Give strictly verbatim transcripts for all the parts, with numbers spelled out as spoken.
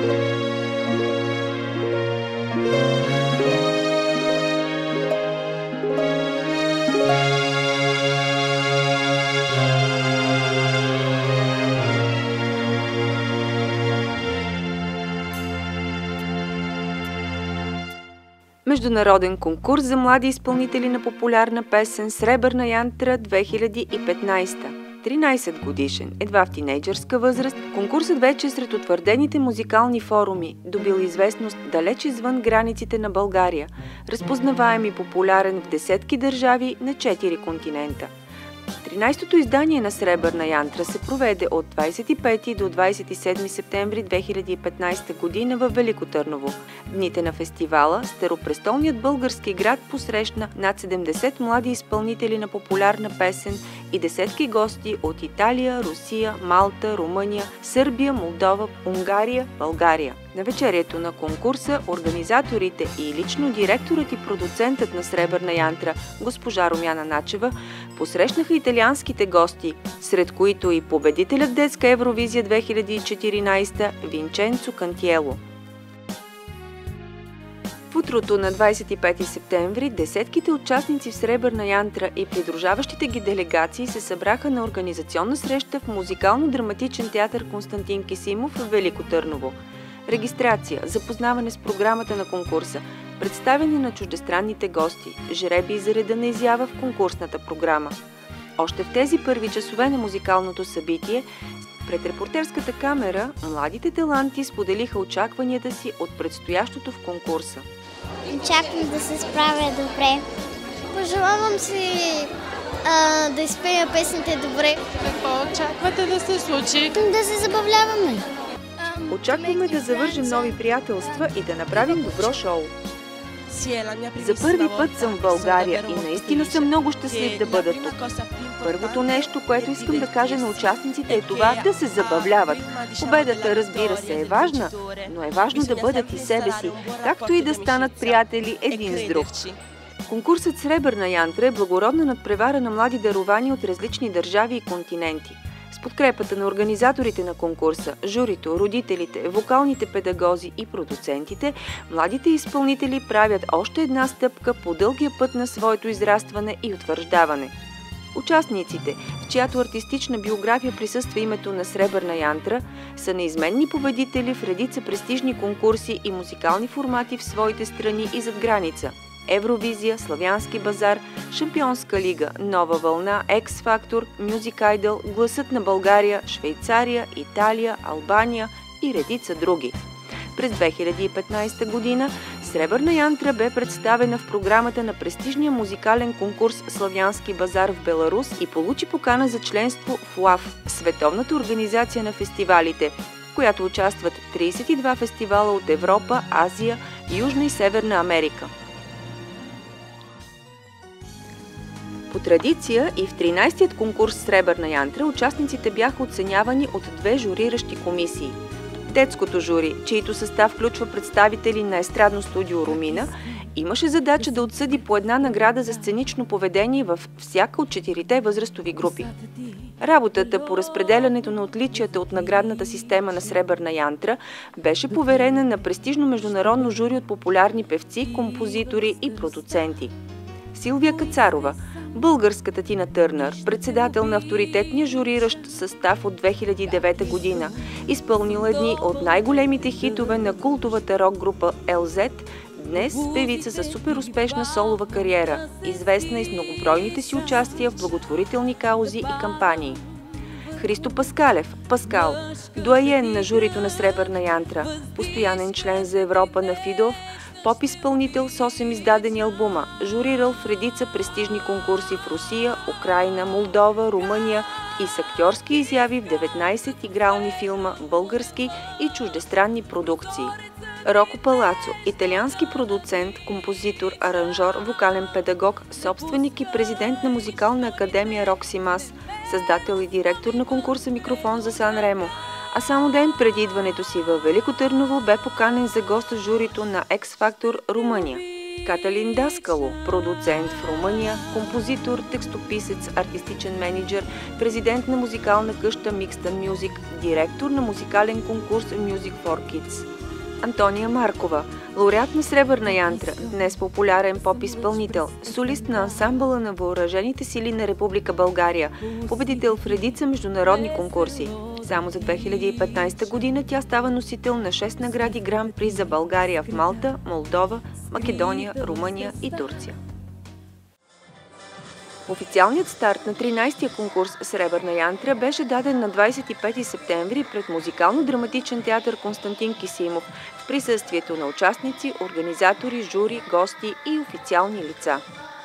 Международен конкурс за млади изпълнители на популярна песен „Сребърна янтра две хиляди и петнадесета”. тринадесет годишен, едва в тинейджърска възраст, конкурсът вече е сред утвърдените музикални форуми, добил известност далеч извън границите на България, разпознаваем и популярен в десетки държави на четири континента. тринадесетото издание на Сребърна янтра се проведе от двадесет и пети до двадесет и седми септември две хиляди и петнадесета година във Велико Търново. Дните на фестивала старопрестолният български град посрещна над седемдесет млади изпълнители на популярна песен и десетки гости от Италия, Русия, Малта, Румъния, Сърбия, Молдова, Унгария, България. На вечерието на конкурса организаторите и лично директорът и продуцентът на Сребърна янтра, госпожа Румяна Начева, посрещнаха италианските гости, сред които и победителят детска Евровизия две хиляди и четиринадесета Винченцо Кантиело. В утрото на двадесет и пети септември десетките участници в Сребърна янтра и придружаващите ги делегации се събраха на организационна среща в Музикално-драматичен театър Константин Кисимов в Велико Търново. Регистрация, запознаване с програмата на конкурса, представяне на чуждестранните гости, жребий за реда на изява в конкурсната програма. Още в тези първи часове на музикалното събитие, пред репортерската камера, младите таланти споделиха очакванията си от предстоящото в конкурса. Очаквам да се справя добре. Пожелавам си а, да изпея песните добре. Какво очаквате да се случи? Да се забавляваме. Очакваме да завържем нови приятелства и да направим добро шоу. За първи път съм в България и наистина съм много щастлив да бъда тук. Първото нещо, което искам да кажа на участниците е това да се забавляват. Победата, разбира се, е важна, но е важно да бъдат и себе си, както и да станат приятели един с друг. Конкурсът Сребърна янтра е благородна надпревара на млади даровани от различни държави и континенти. С подкрепата на организаторите на конкурса, журито, родителите, вокалните педагози и продуцентите, младите изпълнители правят още една стъпка по дългия път на своето израстване и утвърждаване. Участниците, в чиято артистична биография присъства името на Сребърна янтра, са неизменни победители в редица престижни конкурси и музикални формати в своите страни и зад граница. Евровизия, Славянски базар, Шампионска лига, Нова вълна, Екс Фактор, Мюзик Айдъл, Гласът на България, Швейцария, Италия, Албания и редица други. През две хиляди и петнадесета година Сребърна янтра бе представена в програмата на престижния музикален конкурс Славянски базар в Беларус и получи покана за членство в ЛАФ, световната организация на фестивалите, в която участват тридесет и два фестивала от Европа, Азия, Южна и Северна Америка. По традиция и в тринадесетият конкурс Сребърна янтра участниците бяха оценявани от две журиращи комисии. Детското жури, чието състав включва представители на естрадно студио Румина, имаше задача да отсъди по една награда за сценично поведение във всяка от четирите възрастови групи. Работата по разпределянето на отличията от наградната система на Сребърна янтра беше поверена на престижно международно жури от популярни певци, композитори и продуценти. Силвия Кацарова, българската Тина Търнър, председател на авторитетния журиращ състав от две хиляди и девета година, изпълнила едни от най-големите хитове на култовата рок-група Ел Зет, днес певица за супер успешна солова кариера, известна и с многобройните си участия в благотворителни каузи и кампании. Христо Паскалев, Паскал, дуаен на журито на Сребърна янтра, постоянен член за Европа на ФИДОВ, поп-изпълнител с осем издадени албума, журирал в редица престижни конкурси в Русия, Украйна, Молдова, Румъния и с актьорски изяви в деветнадесет игрални филма, български и чуждестранни продукции. Роко Палацо, италиански продуцент, композитор, аранжор, вокален педагог, собственик и президент на музикална академия Рокси Мас, създател и директор на конкурса Микрофон за Сан Ремо, а само ден преди идването си във Велико Търново бе поканен за гост в журито на Екс Фактор Румъния. Каталин Даскало, продуцент в Румъния, композитор, текстописец, артистичен менеджер, президент на музикална къща Mixton Music, директор на музикален конкурс Music for Kids. Антония Маркова, лауреат на Сребърна янтра, днес популярен поп-изпълнител, солист на ансамбъла на въоръжените сили на Република България, победител в редица международни конкурси. Само за две хиляди и петнадесета година тя става носител на шест награди Гран-при за България в Малта, Молдова, Македония, Румъния и Турция. Официалният старт на тринадесетия конкурс Сребърна янтра беше даден на двадесет и пети септември пред Музикално-драматичен театър Константин Кисимов в присъствието на участници, организатори, жури, гости и официални лица.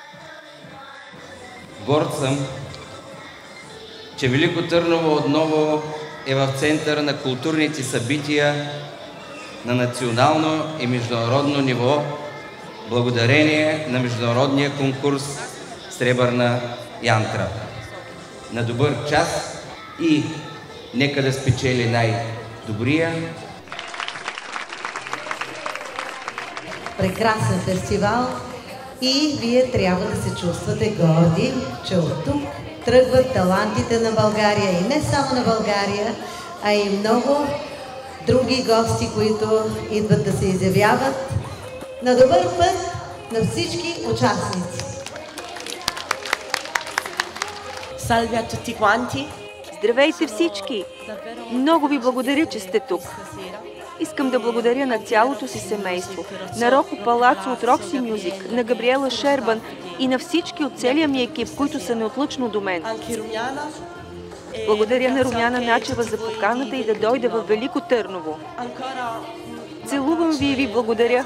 Горд съм, че Велико Търново отново е в центъра на културните събития на национално и международно ниво, благодарение на международния конкурс Сребърна янтра. На добър час и нека да спечели най-добрия. Прекрасен фестивал и вие трябва да се чувствате горди, че от тук тръгват талантите на България и не само на България, а и много други гости, които идват да се изявяват. На добър път на всички участници! Salve a tutti quanti. Здравейте всички! Много ви благодаря, че сте тук. Искам да благодаря на цялото си семейство, на Роко Палацо от Roxy Music, на Габриела Шербан и на всички от целия ми екип, които са неотлъчно до мен. Благодаря на Румяна Начева за поканата и да дойде в Велико Търново. Целувам ви и ви благодаря.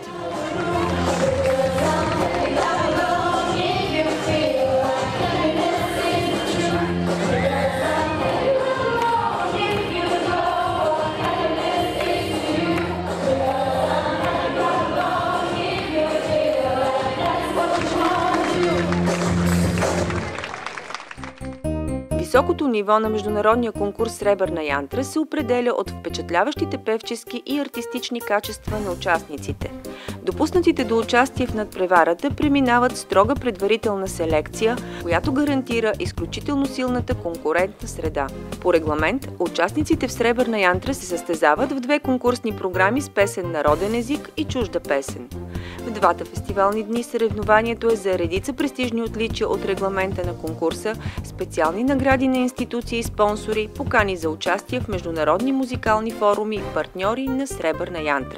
Високото ниво на международния конкурс Сребърна янтра се определя от впечатляващите певчески и артистични качества на участниците. Допуснатите до участие в надпреварата преминават строга предварителна селекция, която гарантира изключително силната конкурентна среда. По регламент, участниците в Сребърна янтра се състезават в две конкурсни програми с песен народен език и чужда песен. В двата фестивални дни съревнованието е за редица престижни отличия от регламента на конкурса, специални награди на институции и спонсори, покани за участие в международни музикални форуми, партньори на Сребърна янтра.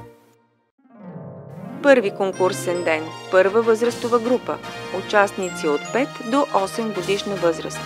Първи конкурсен ден. Първа възрастова група. Участници от пет до осем годишна възраст.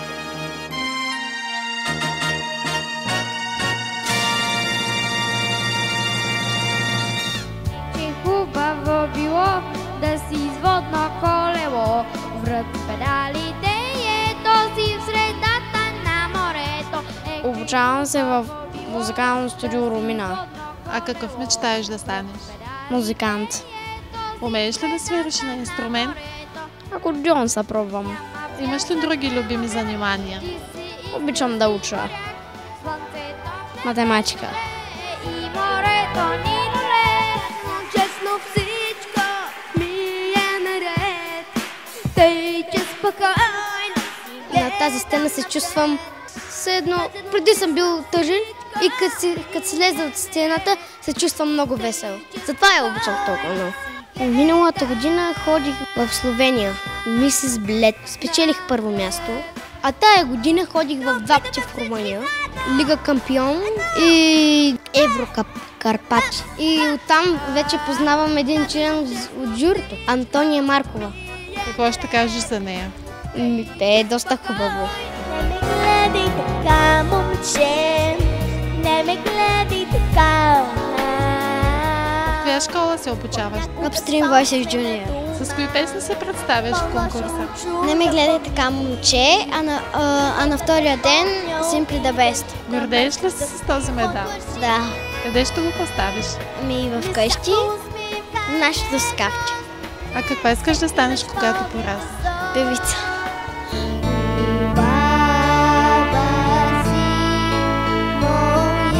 Хубаво било да си изводно колело, врат педалите е този в средата на морето. Е... Обучавам се в музикално студио Румина. А какъв мечтаеш да станеш? Музикант. Умееш ли да свириш на инструмент? Акордеон се пробвам. Имаш ли други любими занимания? Обичам да уча. Математика. И морето ни доле, честно всичко ми е наред. Тъй, че спокойно. На тази сцена се чувствам все едно. Преди съм бил тъжен и като си, като слеза от сцената се чувствам много весел. Затова я обичам толкова много. Миналата година ходих в Словения. Мисис Блед. Спечелих първо място. А тая година ходих в два пъти в Румъния. Лига Кампион и Еврокап Карпати. И оттам вече познавам един член от журито. Антония Маркова. Какво ще кажеш за нея? Те е доста хубаво. Не ме гледай така, момче, не ме гледай така. В коя школа се обучаваш? Upstream Voices Junior. С кои песни се представяш в конкурса? Не ме гледай така, момче, а на, а, а на втория ден Simply the Best. Гордееш ли се с този медал? Да. Къде ще го поставиш? Ами вкъщи, в нашето скафче. А каква искаш да станеш, когато порастеш? Певица.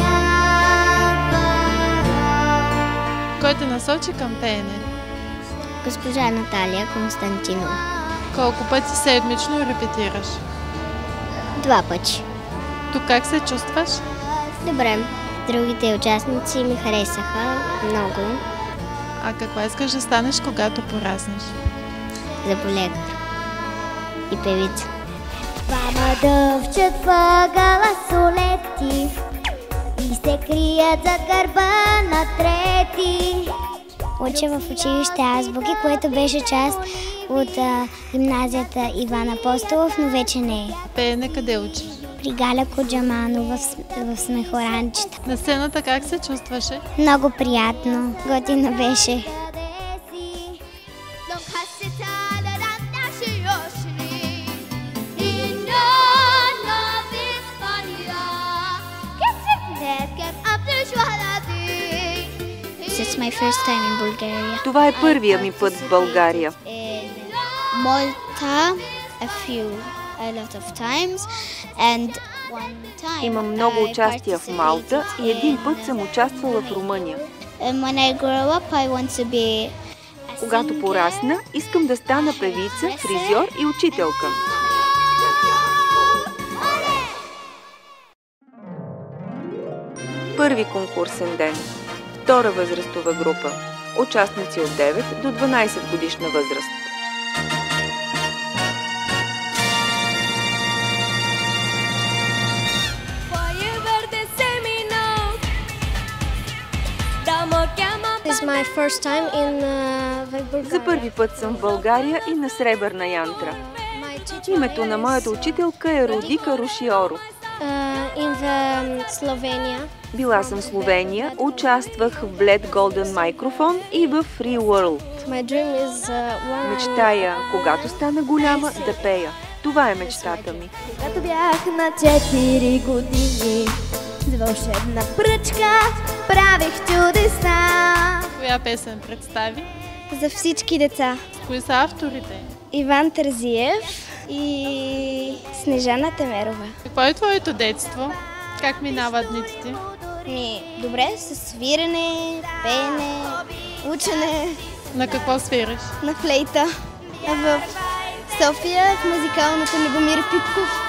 Кой те насочи към пеене? Госпожа Наталия Константинова. Колко пъти седмично репетираш? Два пъти. Тук как се чувстваш? Добре. Другите участници ми харесаха много. А каква искаш да станеш, когато пораснеш? Заболекар и певица. Двама дъвчат въгъла солети и се крият за гърба на трети. Уча в училище Азбуки, което беше част от а, гимназията Иван Апостолов, но вече не е. Пеене къде учиш? При Галя Коджаманова в, в Смехоранчета. На сцената как се чувстваше? Много приятно. Готино беше. It's my first time in Bulgaria. Това е първия ми път в България. Malta a few a lot of times and one time. Имам много участия в Малта и един път съм участвала в Румъния. When I grow up, I want to be. Когато порасна, искам да стана певица, фризьор и учителка. Първи конкурсен ден. Втора възрастова група. Участници от девет до дванадесет годишна възраст. This is my first time in uh, За първи път съм в България и на Сребърна янтра. Името на моята учителка е Родика Рушиоро. Uh, in the Slovenia. Била съм в Словения, участвах в Bled Golden Microphone и в Free World. My dream is, uh, one... Мечтая, когато стана голяма, да пея. Това е мечтата ми. Когато бях на четири години, с вълшебна пръчка правих чудеса. Коя песен представи? За всички деца. Кои са авторите? Иван Тързиев и Снежана Темерова. Какво е твоето детство? Как минават дните ти? Ми, добре, с свирене, пеене, учене. На какво свириш? На флейта. В София, в музикалното Любомир Пипков.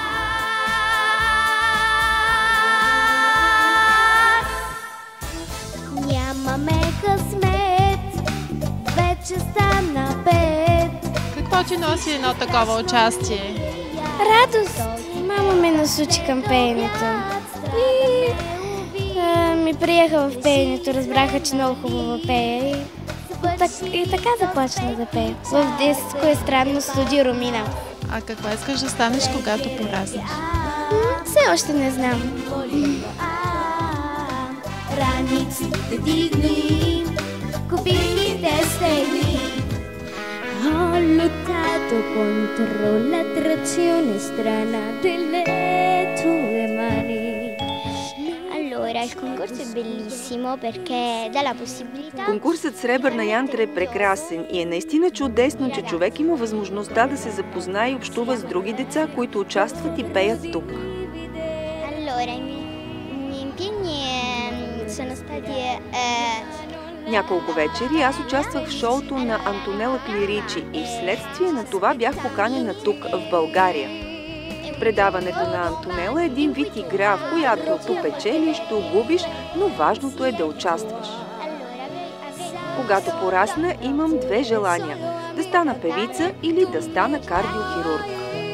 Нямаме късмет, вече стана пет. Какво ти носи едно такова участие? Радост! Мама ме насочи към пеенето. И а, ми приеха в пеенето, разбраха, че много хубаво пея. И, так, и така започна да пея. В детско е странно студио Ромина. А какво искаш да станеш, когато пораснеш? Все още не знам. Раниците дигни, купихте стегни. Ho lottato contro l'attrazione strana delle tue mani. Allora, il concorso è bellissimo perché dà la possibilità. Конкурсът Сребърна янтра е прекрасен и е наистина чудесно, че човек има възможността да се запознае и общува с други деца, които участват и пеят тук. Allora, i miei impegni sono stati eh, Няколко вечери аз участвах в шоуто на Антонела Клиричи и вследствие на това бях поканена тук, в България. Предаването на Антонела е един вид игра, в която ту печелиш, ту губиш, но важното е да участваш. Когато порасна, имам две желания – да стана певица или да стана кардиохирург.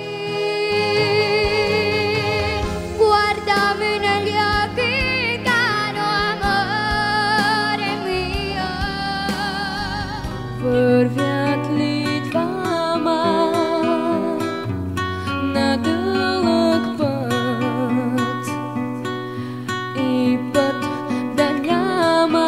Вървят ли двама на дълъг път и път да няма,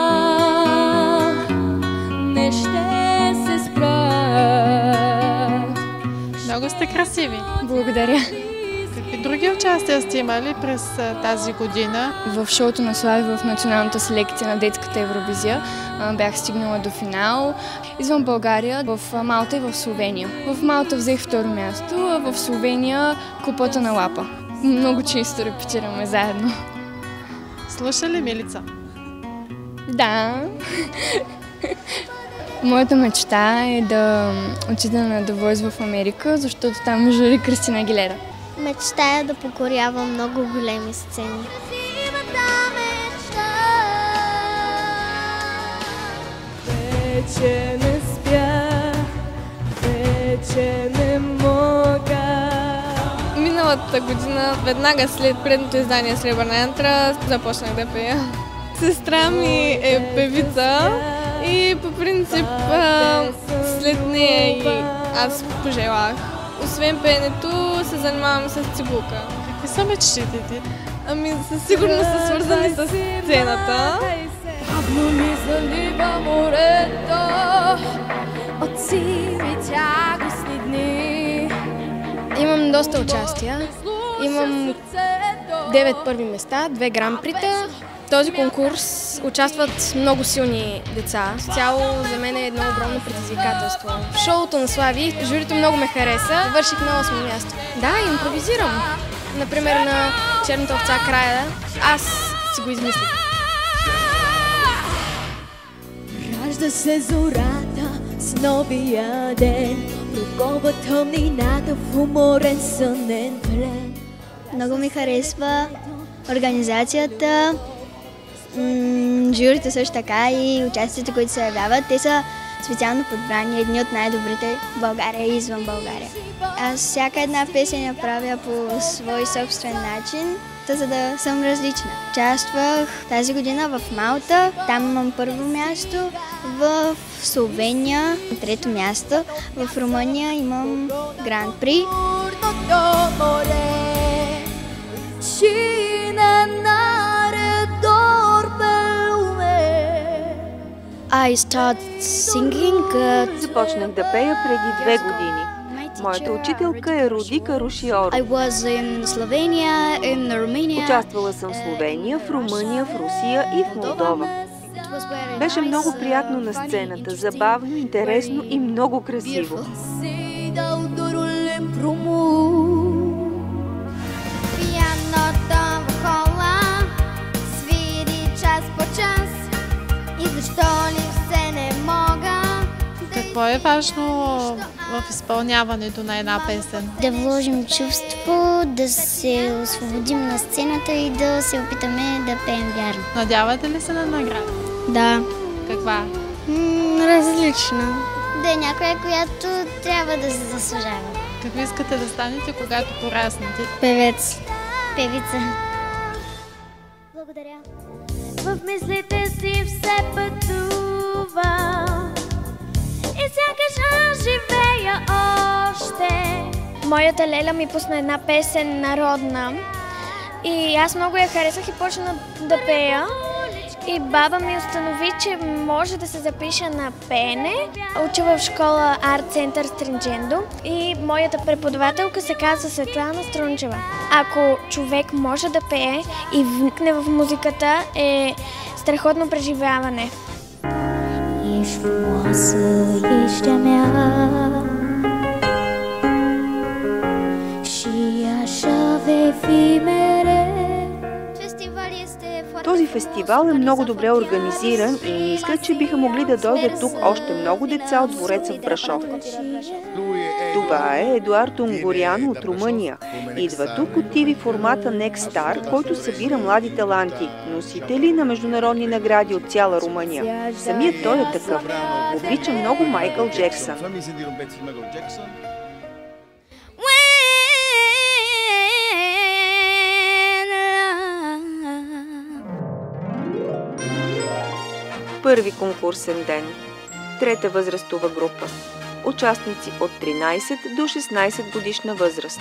не ще се спрат. Много сте красиви. Благодаря. Какви други участия сте имали през тази година? В шоуто на Слави в националната селекция на детската Евровизия бях стигнала до финал. Извън България, в Малта и в Словения. В Малта взех второ място, а в Словения купата на Лапа. Много често репетираме заедно. Слуша ли Милица? Да. Моята мечта е да отида на The Voice в Америка, защото там жури Кристина Агилера. Мечта е да покорявам много големи сцени. Вече не спя, вече не мога. Миналата година, веднага след предното издание Сребърна янтра, започнах да пея. Сестра ми е певица и по принцип след нея и аз пожелах. Освен пеенето се занимавам с цигулка. Какви са мечтите ти? Ами със сигурност са свързани с сцената. Бавно ми залива морето от сиви тягостни дни. Имам доста участия. Имам девет първи места, две гран-прита. В този конкурс участват много силни деца. Цяло за мен е едно огромно предизвикателство. В шоуто на Слави журито много ме хареса. Върших на осмо място. Да, импровизирам. Например на Черната овца края. Аз си го измислих. Ражда се зората с новия ден, прогонва тъмнината в уморен сънен плен. Много ми харесва организацията, м- журито също така и участниците, които се явяват. Те са специално подбрани, едни от най-добрите в България и извън България. Аз всяка една песен я правя по свой собствен начин, за да съм различна. Участвах тази година в Малта, там имам първо място, в Словения трето място, в Румъния имам гран-при. I started singing. Uh, Започнах да пея преди две години. Моята учителка е Рудика Рушиоро. I was in Slovenia, in Romania. Участвала съм в Словения, в Румъния, в Русия и в Молдова. Беше много приятно на сцената, забавно, интересно и много красиво. Пианото в хола свири час по час. И защо ли все не мога? Какво е важно в изпълняването на една песен? Да вложим чувство, да се освободим на сцената и да се опитаме да пеем вярно. Надявате ли се на награда? Да. Каква? М- различна. Да е някоя, която трябва да се заслужава. Какво искате да станете, когато пораснете? Певец. Певица. Благодаря. В мислите си все пътувам и сякаш аз живея още. Моята леля ми пусна една песен народна и аз много я харесах и почна да пея. И баба ми установи, че може да се запиша на пеене. Уча в школа Арт Център Стринджендо и моята преподавателка се казва Светлана Струнчева. Ако човек може да пее и вникне в музиката, е страхотно преживяване. Ești frumoasă, ești a mea și așa vei fi mereu. Този фестивал е много добре организиран и мисля, че биха могли да дойдат тук още много деца от двореца в Брашов. Това е Едуард Унгурян от Румъния. Идва тук от ти ви формата Next Star, който събира млади таланти, носители на международни награди от цяла Румъния. Самият той е такъв. Обича много Майкъл Джексън. Първи конкурсен ден. Трета възрастова група. Участници от тринайсет до шестнайсет годишна възраст.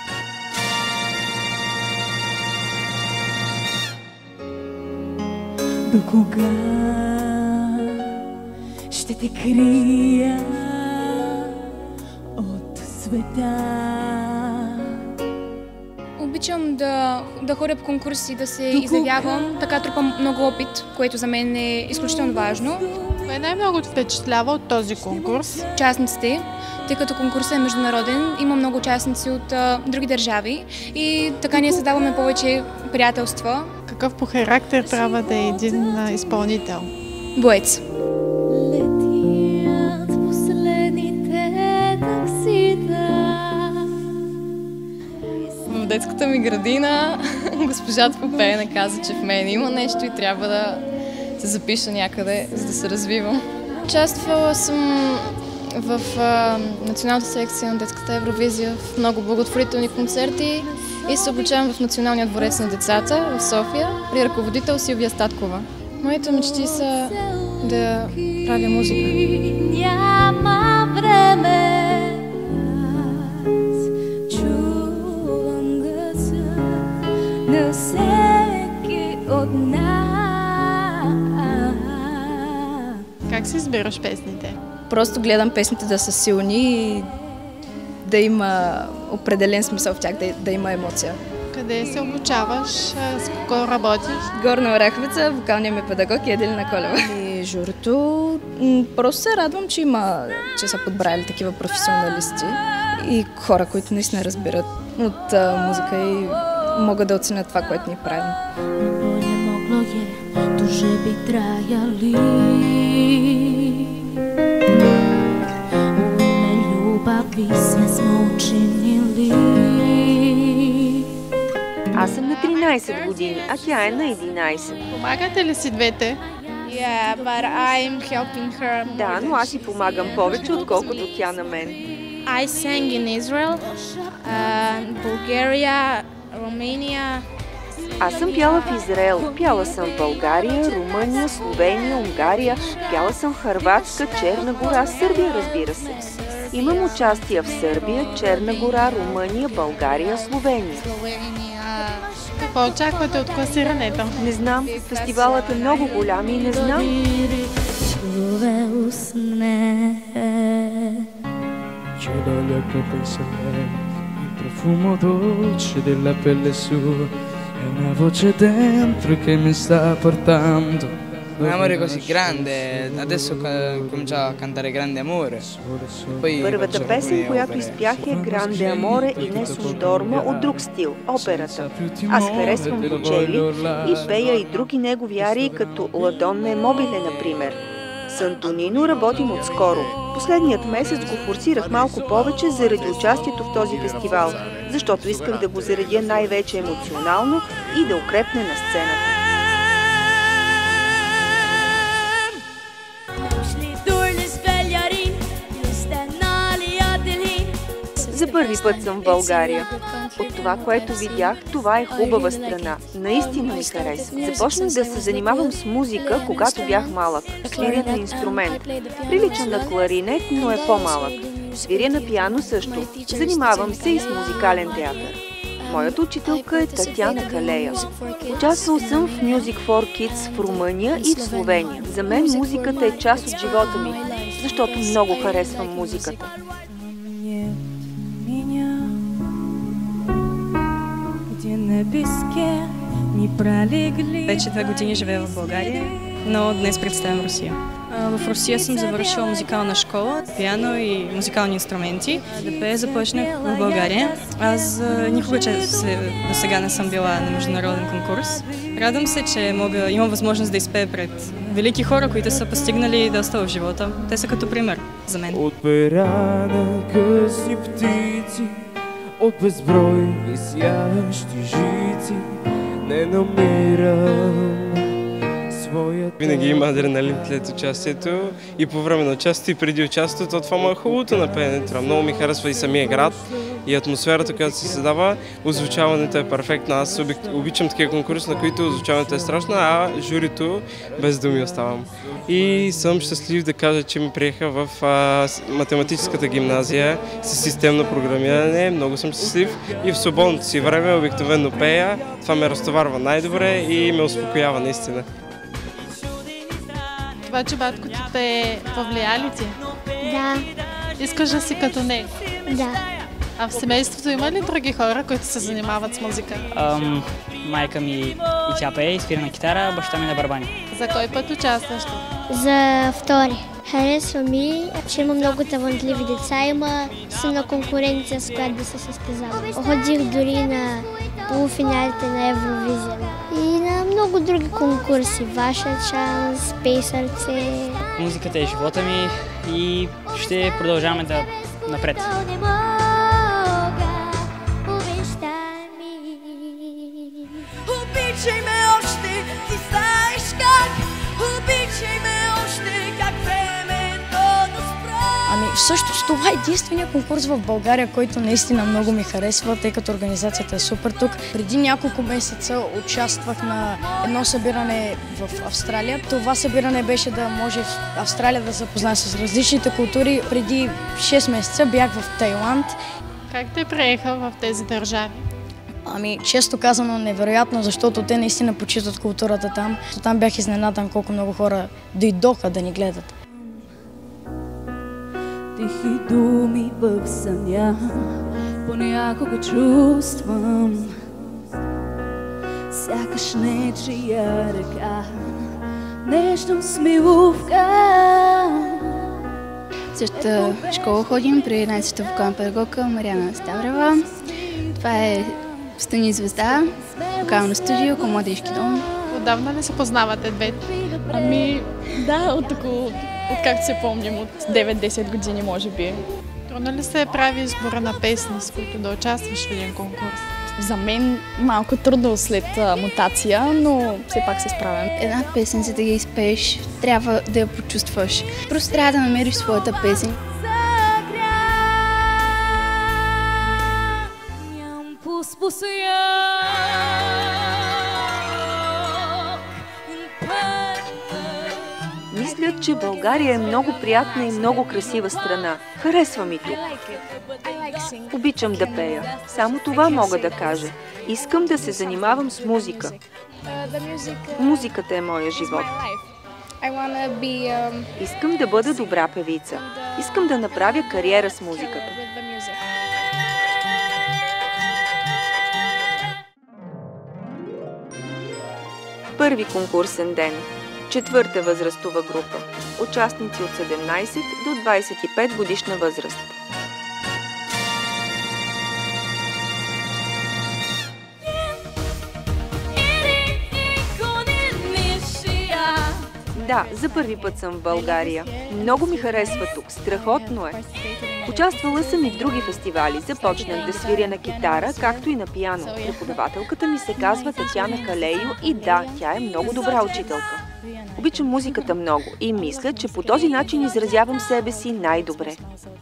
До кога ще те крия от света? Обичам да, да ходя по конкурси, да се изявявам. Така трупам много опит, което за мен е изключително важно. Кое най-много те впечатлява от този конкурс? Участниците, тъй като конкурсът е международен, има много участници от а, други държави и така ние създаваме повече приятелства. Какъв по характер трябва да е един а, изпълнител? Боец. детската ми градина госпожата по пеене каза, че в мен има нещо и трябва да се запиша някъде, за да се развивам. Участвала съм в а, националната секция на детската Евровизия в много благотворителни концерти и се обучавам в Националния дворец на децата в София при ръководител Силвия Статкова. Моите мечти са да правя музика. Няма време, аз чувам гласа на всеки от нас. Как си избираш песните? Просто гледам песните да са силни и да има определен смисъл в тях, да, да има емоция. Къде се обучаваш? С кого работиш? Горна Оряховица, вокалният ми педагог е Еделина Колева. И журито, просто се радвам, че има, че са подбрали такива професионалисти и хора, които наистина разбират от а, музика и могат да оценят това, което ни правим. Bolje moglo je, duže bi trajali. U ime ljubavi sve smo učinili. Аз съм на тринайсет години, а тя е на единайсет. Помагате ли си двете? Yeah, but I'm helping her. Да, но аз си помагам повече, отколкото тя на мен. I sang in Israel, uh, Bulgaria, Romania. Аз съм пяла в Израел, пяла съм в България, Румъния, Словения, Унгария, пяла съм в Хърватска, Черна гора, Сърбия, разбира се. Имам участия в Сърбия, Черна гора, Румъния, България, Словения. Какво очаквате от класирането? Не знам, фестивалът е много голям и не знам. Profumo dolce della pelle sua e una voce dentro che mi sta portando. Un amore così grande, adesso comincia a cantare Grande Amore. Първата песен, която изпях е Гранде Аморе и Несус Дорма от друг стил – операта. Аз харесвам Бочели и пея и други негови арии, като Ла Донна е мобиле, например. С Антонино работим отскоро. Последният месец го форсирах малко повече заради участието в този фестивал, защото исках да го заредя най-вече емоционално и да укрепне на сцената. За първи път съм в България. От това, което видях, това е хубава страна. Наистина ми харесва. Започнах да се занимавам с музика, когато бях малък. Свиря на инструмент. Прилича на кларинет, но е по-малък. Свиря на пиано също. Занимавам се и с музикален театър. Моята учителка е Татяна Калея. Участвал съм в Music for Kids в Румъния и в Словения. За мен музиката е част от живота ми, защото много харесвам музиката. Вече две години живея в България, но днес представям Русия. В Русия съм завършила музикална школа, пиано и музикални инструменти. Да пея започнах в България. Аз никога до сега не съм била на международен конкурс. Радвам се, че мога, имам възможност да изпея пред велики хора, които са постигнали доста в живота. Те са като пример за мен. От пера на късни птици, от безброй висящи жици, не намирам своята... Винаги има адреналин след участието и по време на участието и преди участието. Това му е хубавото на пеенето. Много ми харесва и самия град и атмосферата, която се създава. Озвучаването е перфектно. Аз обичам такива конкурси, на които озвучаването е страшно, а журито без думи оставам. И съм щастлив да кажа, че ме приеха в а, математическата гимназия с системно програмиране. Много съм щастлив и в свободното си време обикновено пея. Това ме разтоварва най-добре и ме успокоява наистина. Това, че батко ти те повлия ли ти? Да. Искаш да си като не? Да. А в семейството има ли други хора, които се занимават с музика? Ам, майка ми и тя пее, и свира на китара, баща ми на барабани. За кой път участваш? За втори. Харесва ми, че има много талантливи деца, има силна конкуренция, с която да се състезава. Ходих дори на полуфиналите на Евровизия и на много други конкурси. Ваша шанс, Пей сърце. Музиката е живота ми и ще продължаваме да напред. Обичай ме още, ти знаеш как. Обичай ме още, как времето да спра. Ами всъщност това е единствения конкурс в България, който наистина много ми харесва, тъй като организацията е супер тук. Преди няколко месеца участвах на едно събиране в Австралия. Това събиране беше да може Австралия да се запознае с различните култури. Преди шест месеца бях в Тайланд. Как те приеха в тези държави? Ами, често казано невероятно, защото те наистина почитат културата там. Там бях изненадан колко много хора дойдоха да ни гледат. Тихи думи в съня, понякога чувствам, сякаш нечия ръка, нежно смилувка. В същата школа ходим при единайсета вокална педагогка Мариана Ставрева. Това е Стани звезда, вокално студио към Младежки дом. Отдавна ли се познавате двете? Ами да, от около, откакто се помним, от девет-десет години може би. Трудно ли се прави избора на песни, с които да участваш в един конкурс? За мен малко трудно след а, мутация, но все пак се справям. Една песен, за да я изпееш, трябва да я почувстваш. Просто трябва да намериш своята песен. Мисля, че България е много приятна и много красива страна. Харесва ми тук. Обичам да пея. Само това мога да кажа. Искам да се занимавам с музика. Музиката е моя живот. Искам да бъда добра певица. Искам да направя кариера с музиката. Първи конкурсен ден. Четвърта възрастова група. Участници от седемнайсет до двайсет и пет годишна възраст. Да, за първи път съм в България. Много ми харесва тук. Страхотно е. Участвала съм и в други фестивали. Започнах да свиря на китара, както и на пиано. Преподавателката ми се казва Татяна Калейо и да, тя е много добра учителка. Обичам музиката много и мисля, че по този начин изразявам себе си най-добре.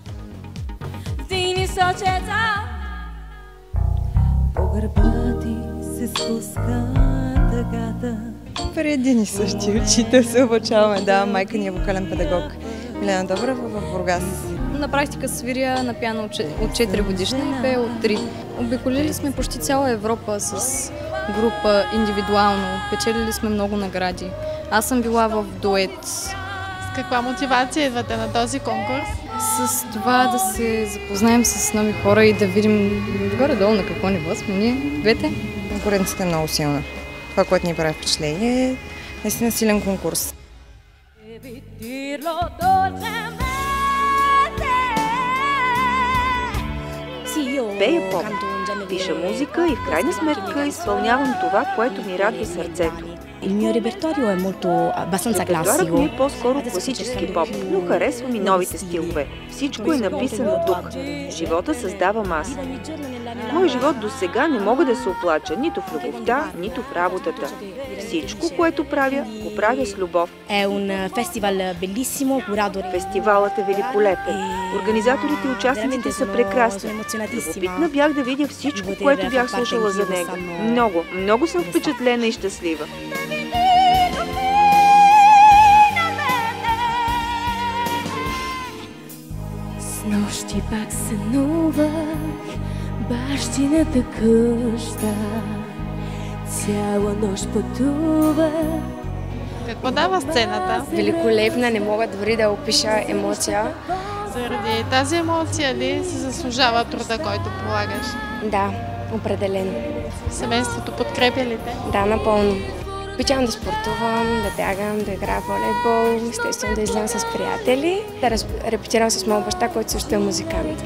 По гърба ти се спуска тъгата. При един и същи учител се обучаваме. Да, майка ни е вокален педагог. Милена Добрева в Бургас. На практика свиря на пиано от четири годишна и пея от три. Обиколили сме почти цяла Европа с група индивидуално. Печелили сме много награди. Аз съм била в дует. С каква мотивация идвате на този конкурс? С това да се запознаем с нови хора и да видим горе-долу на какво ниво сме ние двете. Конкуренцията е много силна. Това, което ни прави впечатление, е наистина силен конкурс. Пея поп, пиша музика и в крайна сметка изпълнявам това, което ми радва сърцето. Il mio repertorio è molto abbastanza classico. Репертуарът ми е по-скоро класически поп, но харесвам и новите стилове. Всичко е написано тук. Живота създавам аз. Мой живот до сега не мога да се оплача нито в любовта, нито в работата. Всичко, което правя, го правя с любов. È un festival bellissimo, curato. Фестивалът е великолепен. Организаторите и участниците са прекрасни. Любопитна бях да видя всичко, което бях слушала за него. Много, много съм впечатлена и щастлива. Снощи пак сънувах бащината къща, цяла нощ пътувах. Какво дава сцената? Великолепна, не мога дори да опиша емоция. Заради тази емоция ли се заслужава труда, който полагаш? Да, определено. Семейството подкрепя ли те? Да, напълно. Обичам да спортувам, да бягам, да играя волейбол, естествено да излизам с приятели, да репетирам с моят баща, който също е музикант.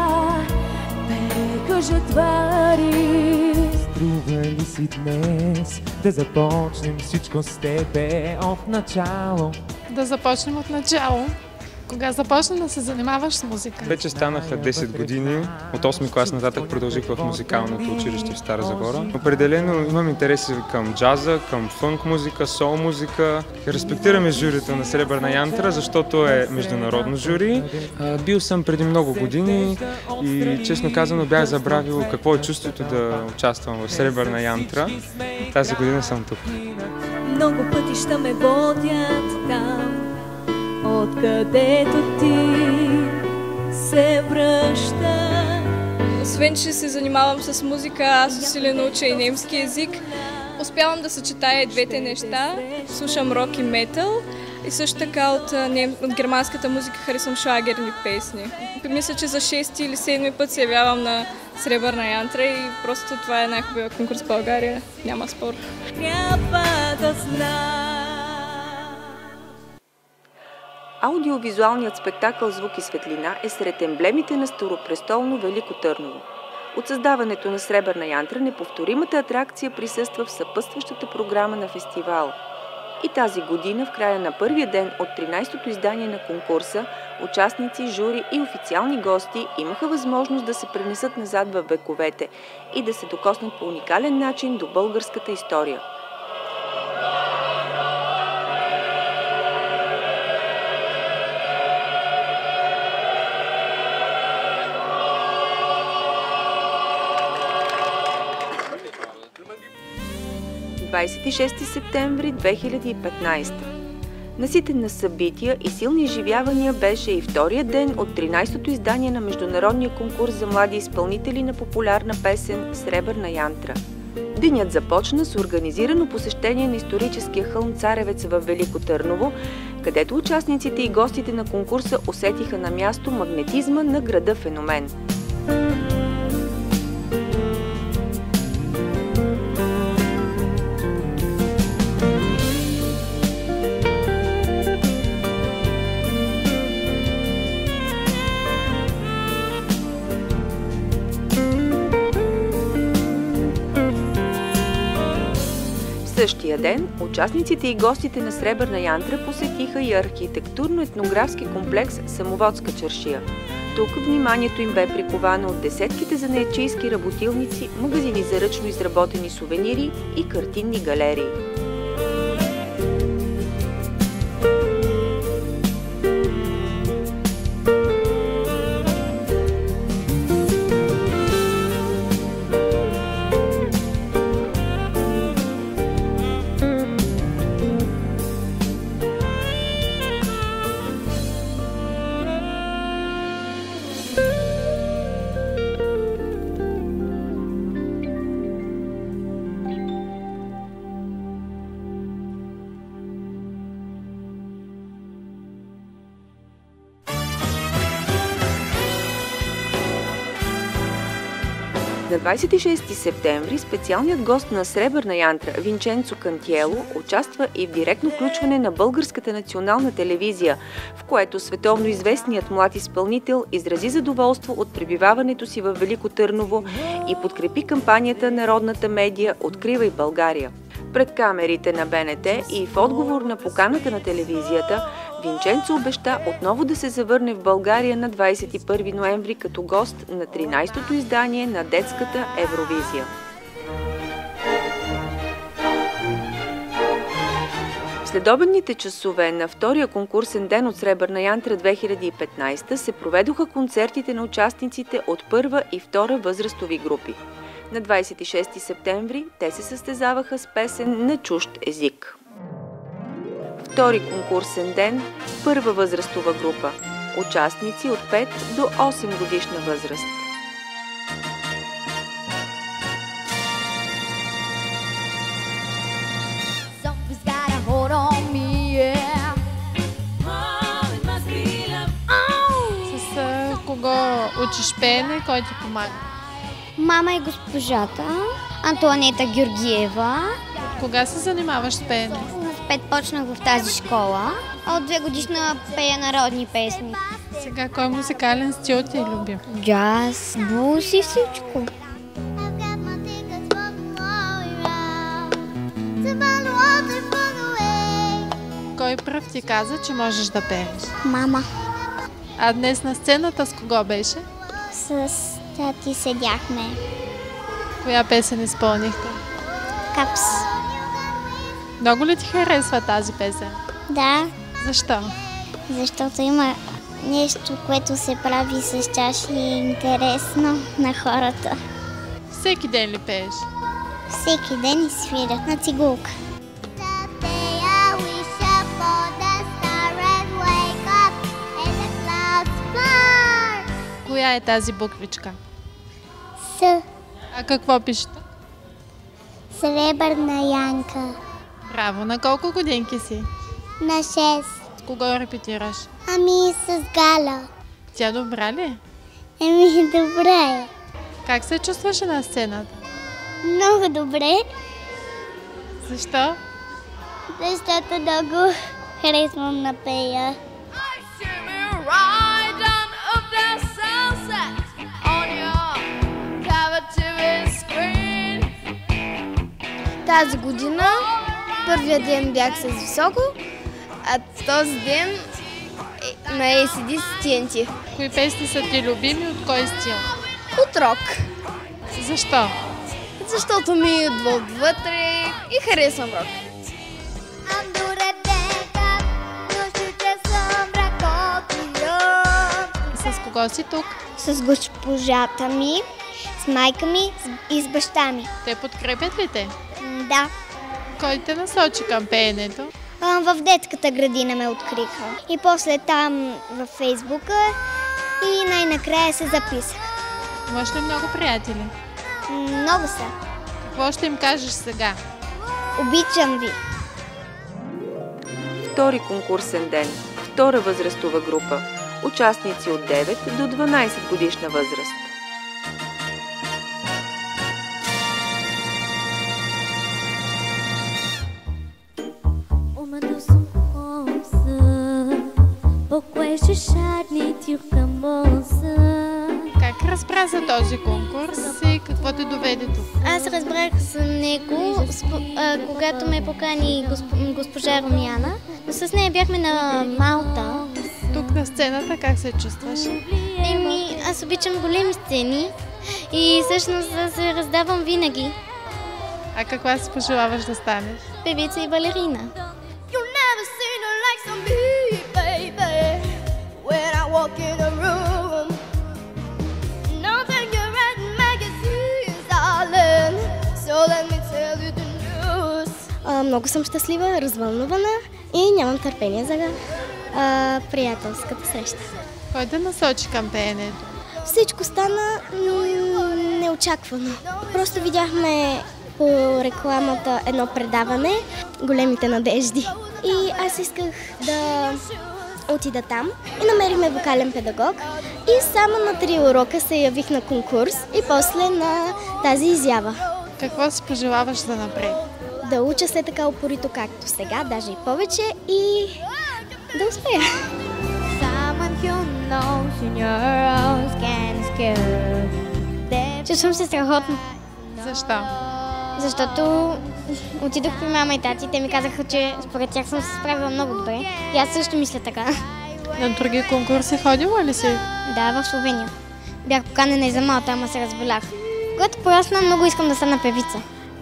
Струва ли си днес да започнем всичко с тебе от начало? Да започнем от начало. Кога започна да се занимаваш с музика? Вече станаха десет години. От осми клас нататък продължих в музикалното училище в Стара Загора. Определено имам интереси към джаза, към фънк музика, сол музика. Респектираме журито на Сребърна янтра, защото е международно жури. Бил съм преди много години и честно казано бях забравил какво е чувството да участвам в Сребърна янтра. Тази година съм тук. Много пътища ме водят там, откъдето ти се връща. Освен, че се занимавам с музика, аз усилено уча и немски език. Успявам да съчетая двете неща. Слушам рок и метал. И също така от, нем... от германската музика харесвам шлагерни песни. Мисля, че за шести или седми път се явявам на Сребърна янтра и просто това е най-хубавия конкурс в България. Няма спор. Трябва да знам. Аудиовизуалният спектакъл «Звук и светлина» е сред емблемите на старопрестолно Велико Търново. От създаването на Сребърна янтра неповторимата атракция присъства в съпътстващата програма на фестивала. И тази година, в края на първия ден от тринайсетото издание на конкурса, участници, жури и официални гости имаха възможност да се пренесат назад във вековете и да се докоснат по уникален начин до българската история. двайсет и шести септември две хиляди и петнайсета. Наситен на събития и силни изживявания беше и втория ден от тринайсетото издание на международния конкурс за млади изпълнители на популярна песен «Сребърна янтра». Денят започна с организирано посещение на историческия хълм Царевец във Велико Търново, където участниците и гостите на конкурса усетиха на място магнетизма на града феномен. Същия ден участниците и гостите на Сребърна янтра посетиха и архитектурно-етнографски комплекс Самоводска чаршия. Тук вниманието им бе приковано от десетките занаятчийски работилници, магазини за ръчно изработени сувенири и картинни галерии. На двайсет и шести септември специалният гост на Сребърна янтра Винченцо Кантиело участва и в директно включване на Българската национална телевизия, в което световно известният млад изпълнител изрази задоволство от пребиваването си във Велико Търново и подкрепи кампанията Народната медия «Откривай България». Пред камерите на Б Н Т и в отговор на поканата на телевизията, Винченцо обеща отново да се завърне в България на двайсет и първи ноември като гост на тринайсетото издание на детската Евровизия. В следобедните часове на втория конкурсен ден от Сребърна янтра две хиляди и петнайсета се проведоха концертите на участниците от първа и втора възрастови групи. На двайсет и шести септември те се състезаваха с песен на чужд език. Втори конкурсен ден – първа възрастова група. Участници от пет до осем годишна възраст. С кого учиш пеене, кой ти помага? Мама и госпожата, Антоанета Георгиева. От кога се занимаваш с пеене? С пет почнах в тази школа, а от две годишна пея народни песни. Сега кой музикален стил ти е любим? Джаз, блуз и всичко. Кой пръв ти каза, че можеш да пееш? Мама. А днес на сцената с кого беше? С тати седяхме. Коя песен изпълнихте? Капс. Много ли ти харесва тази песен? Да. Защо? Защото има нещо, което се прави с чаши и е интересно на хората. Всеки ден ли пееш? Всеки ден и свирят на цигулка. Коя е тази буквичка? С. А какво пише тук? Сребърна Янка. Браво! На колко годинки си? На шест. С кого репетираш? Ами с Галя. Тя добра ли? Еми добре. Как се чувстваше на сцената? Много добре. Защо? Защото много харесвам да пея. Тази година първия ден бях с Високо, а този ден на Ей Си Ди Си Ти Ен Ти. Кои песни са ти любими, от кой стил? От рок. Защо? Защото ми идва отвътре и харесвам рок. С кого си тук? С госпожата ми, с майка ми и с баща ми. Те подкрепят ли те? Да. Кой те насочи към пеенето? В детската градина ме откриха. И после там във Фейсбука и най-накрая се записах. Имаш ли много приятели? Много са. Какво ще им кажеш сега? Обичам ви! Втори конкурсен ден. Втора възрастова група. Участници от девет до дванайсет годишна възраст. Как разбра за този конкурс и какво те доведе тук? Аз разбрах за него, когато ме покани госпожа Румяна. С нея бяхме на Малта. Тук на сцената как се чувстваш? Еми, аз обичам големи сцени и всъщност се раздавам винаги. А каква си пожелаваш да станеш? Певица и балерина. А, много съм щастлива, развълнувана и нямам търпение за а, приятелската среща. Кой да насочи към пеенето? Всичко стана неочаквано. Просто видяхме по рекламата едно предаване "Големите надежди". И аз исках да отида там и намерихме вокален педагог. И само на три урока се явих на конкурс и после на тази изява. Какво си пожелаваш за напред? Да уча се така упорито както сега, даже и повече, и да успея. Чувствам се страхотно. Защо? Защото отидох при мама и тати, те ми казаха, че според тях съм се справила много добре. И аз също мисля така. На други конкурси ходила ли си? Да, в Словения. Бях поканена и за Малта, ама се разболях. Когато порасна, много искам да стана певица.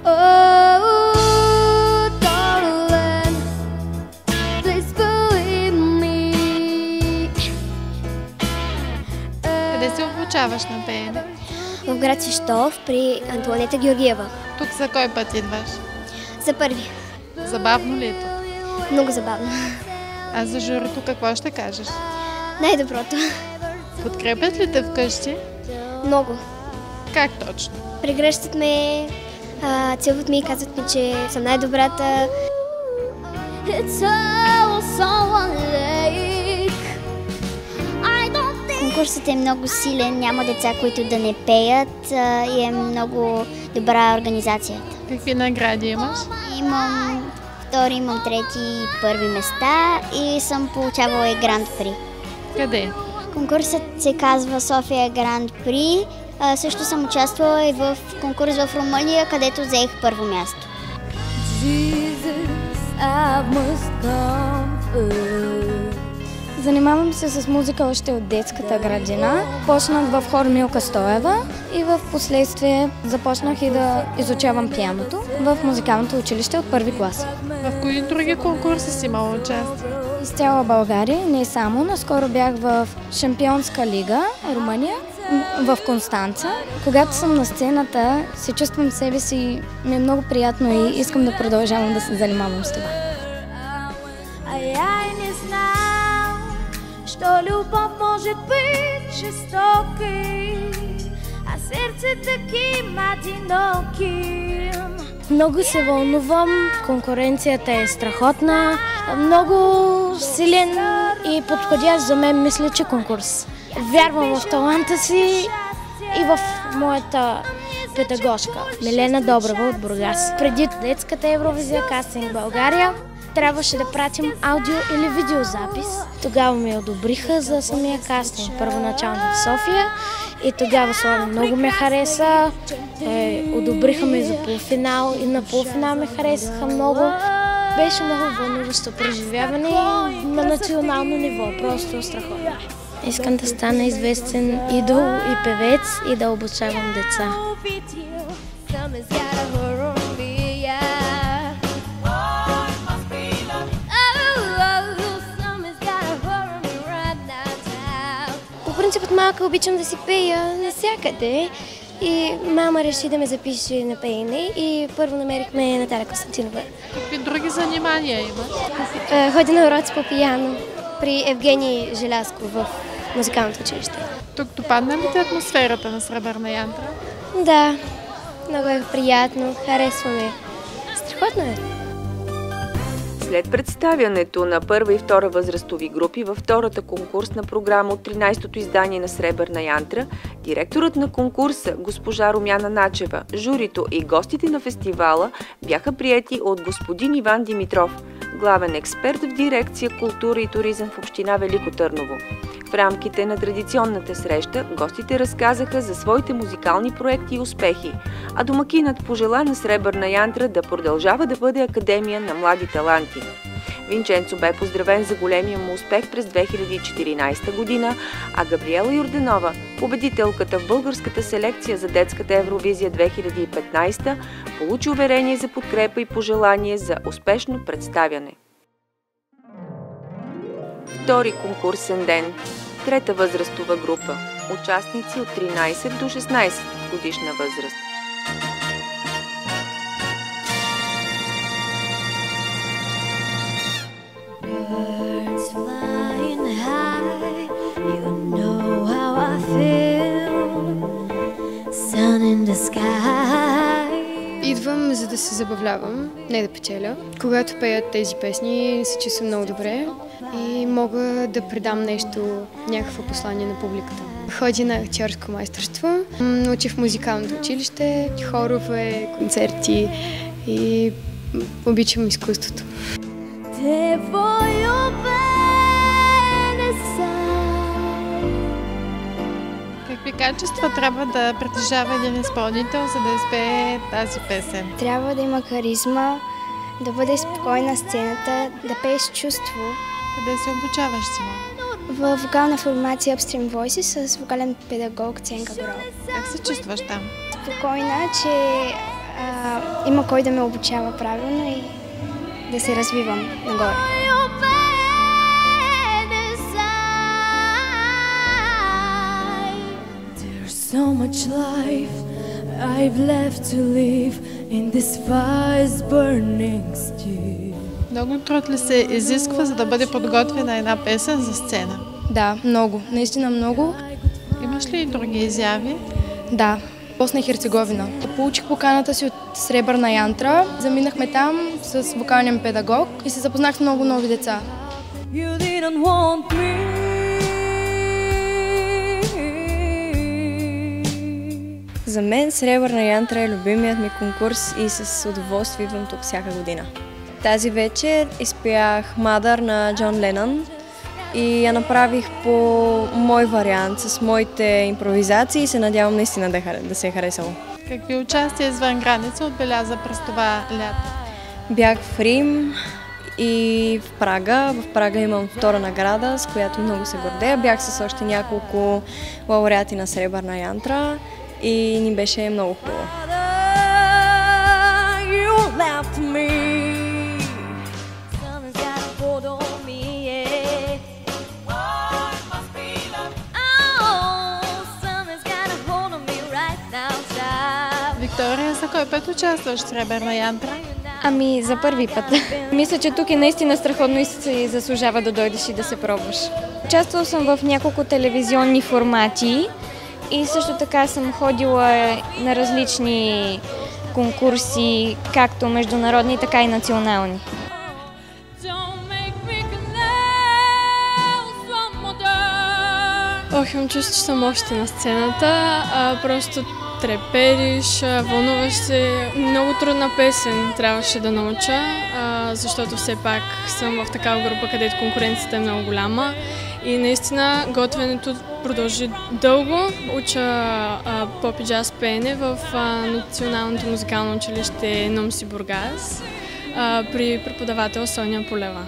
Къде се обучаваш на пеене? В град Свищов при Антуанета Георгиева. Тук за кой път идваш? За първи. Забавно ли е тук? Много забавно. А за журито какво ще кажеш? Най-доброто. Подкрепят ли те вкъщи? Много. Как точно? Прегръщат ме, а, целуват ми и казват ми, че съм най-добрата. Конкурсът е много силен, няма деца, които да не пеят а, и е много добра организацията. Какви награди имаш? Имам втори, имам трети и първи места и съм получавала и Гранд При. Къде? Конкурсът се казва София Гранд При. А, също съм участвала и в конкурс в Румъния, където взех първо място. Занимавам се с музика още от детската градина. Почнах в хор Милка Стоева и в последствие започнах и да изучавам пианото в музикалното училище от първи клас. В кои други конкурси си имала участие? Из цяла България, не само. Наскоро бях в Шампионска лига, Румъния, в Констанца. Когато съм на сцената, се чувствам себе си, ми е много приятно и искам да продължавам да се занимавам с това. Що любов може бить жестоки, а сърце таким одиноким. Много се вълнувам, конкуренцията е страхотна, много силен и подходящ за мен, мисля, че конкурс. Вярвам в таланта си и в моята педагожка Милена Добрева от Бургас. Преди детската Евровизия, кастинг България, трябваше да пратим аудио или видеозапис. Тогава ми одобриха за самия кастинг, първоначално в София. И тогава Слави много ме хареса. Е, одобриха ме за полуфинал и на полуфинал ме харесаха много. Беше много вълнуващо преживяване на национално ниво, просто страхотно. Искам да стана известен идол и певец и да обучавам деца. По принцип от малка обичам да си пея навсякъде и мама реши да ме запише на пеене и първо намерихме Наталя Константинова. Какви други занимания има? Ходя на уроци по пиано при Евгений Желязко в музикалното училище. Тук допадна ли ти атмосферата на Сребърна янтра? Да, много е приятно, харесваме. Страхотно е. След представянето на първа и втора възрастови групи във втората конкурсна програма от тринайсетото издание на Сребърна янтра, директорът на конкурса госпожа Румяна Начева, журито и гостите на фестивала бяха приети от господин Иван Димитров, главен експерт в дирекция култура и туризъм в община Велико Търново. В рамките на традиционната среща гостите разказаха за своите музикални проекти и успехи, а домакинът пожела на Сребърна янтра да продължава да бъде академия на млади таланти. Винченцо бе поздравен за големия му успех през две хиляди и четиринайсета година, а Габриела Йорданова, победителката в българската селекция за детската Евровизия две хиляди и петнайсета, получи уверение за подкрепа и пожелание за успешно представяне. Втори конкурсен ден. Трета възрастова група. Участници от тринайсет до шестнайсет годишна възраст. Идвам, за да се забавлявам, не да печеля. Когато пеят тези песни, се чувствам много добре и мога да предам нещо, някакво послание на публиката. Ходя на актьорско майсторство, научих в музикалното училище, хорове, концерти и обичам изкуството. Какви качества трябва да притежава един изпълнител, за да изпее тази песен? Трябва да има харизма, да бъде спокойна сцената, да пее с чувство. Къде се обучаваш сега? В вокална формация Upstream Voices с вокален педагог Ценка Горова. Как се чувстваш там? Спокойна, че а, има кой да ме обучава правилно и да се развивам нагоре. So much life I've left to live in this fire's burning steam. Много труд ли се изисква, за да бъде подготвена една песен за сцена? Да, много. Наистина много. Имаш ли и други изяви? Да. Босна и Херцеговина. Получих поканата си от Сребърна янтра. Заминахме там с вокален педагог и се запознах с много нови деца. You didn't want me. За мен Сребърна янтра е любимият ми конкурс и с удоволствие идвам тук всяка година. Тази вечер изпях Мадър на Джон Ленън и я направих по мой вариант, с моите импровизации и се надявам наистина да, да се е харесало. Какви участия извън граница отбеляза през това лято? Бях в Рим И в Прага. В Прага имам втора награда, с която много се гордея. Бях с още няколко лауреати на Сребърна янтра и ни беше много хубаво. Виктория, за кой път участваш в Сребърна янтра? Ами, за първи път. Мисля, че тук е наистина страхотно и се заслужава да дойдеш и да се пробваш. Участвала съм в няколко телевизионни формати и също така съм ходила на различни конкурси, както международни, така и национални. Ох, имам чувство, че съм още на сцената, а просто трепериш, вълнуваш се. Много трудна песен трябваше да науча, а, защото все пак съм в такава група, където конкуренцията е много голяма. И наистина готвенето продължи дълго. Уча поп и джаз пеене в а, Националното музикално училище Номси Бургас а, при преподавател Соня Полева.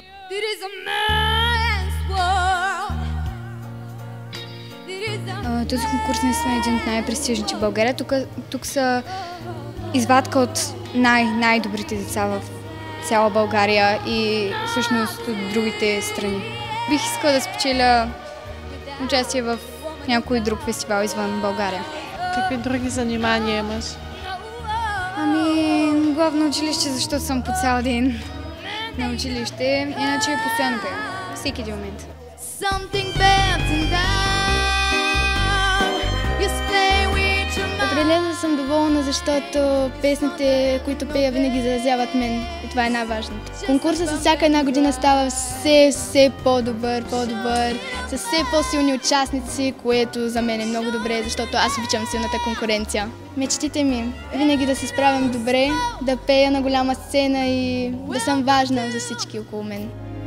Този конкурс наистина е един от най-престижните в България. Тук, тук са извадка от най- най-добрите деца в цяла България и всъщност от другите страни. Бих искала да спечеля участие в някой друг фестивал извън България. Какви други занимания имаш? Ами, главно училище, защото съм по цял ден на училище, иначе постоянно пея, всеки един момент. Определено съм доволна, защото песните, които пея, винаги заразяват мен и това е най-важното. Конкурсът с всяка една година става все, все по-добър, по-добър, с все по-силни участници, което за мен е много добре, защото аз обичам силната конкуренция. Мечтите ми винаги да се справям добре, да пея на голяма сцена и да съм важна за всички около мен.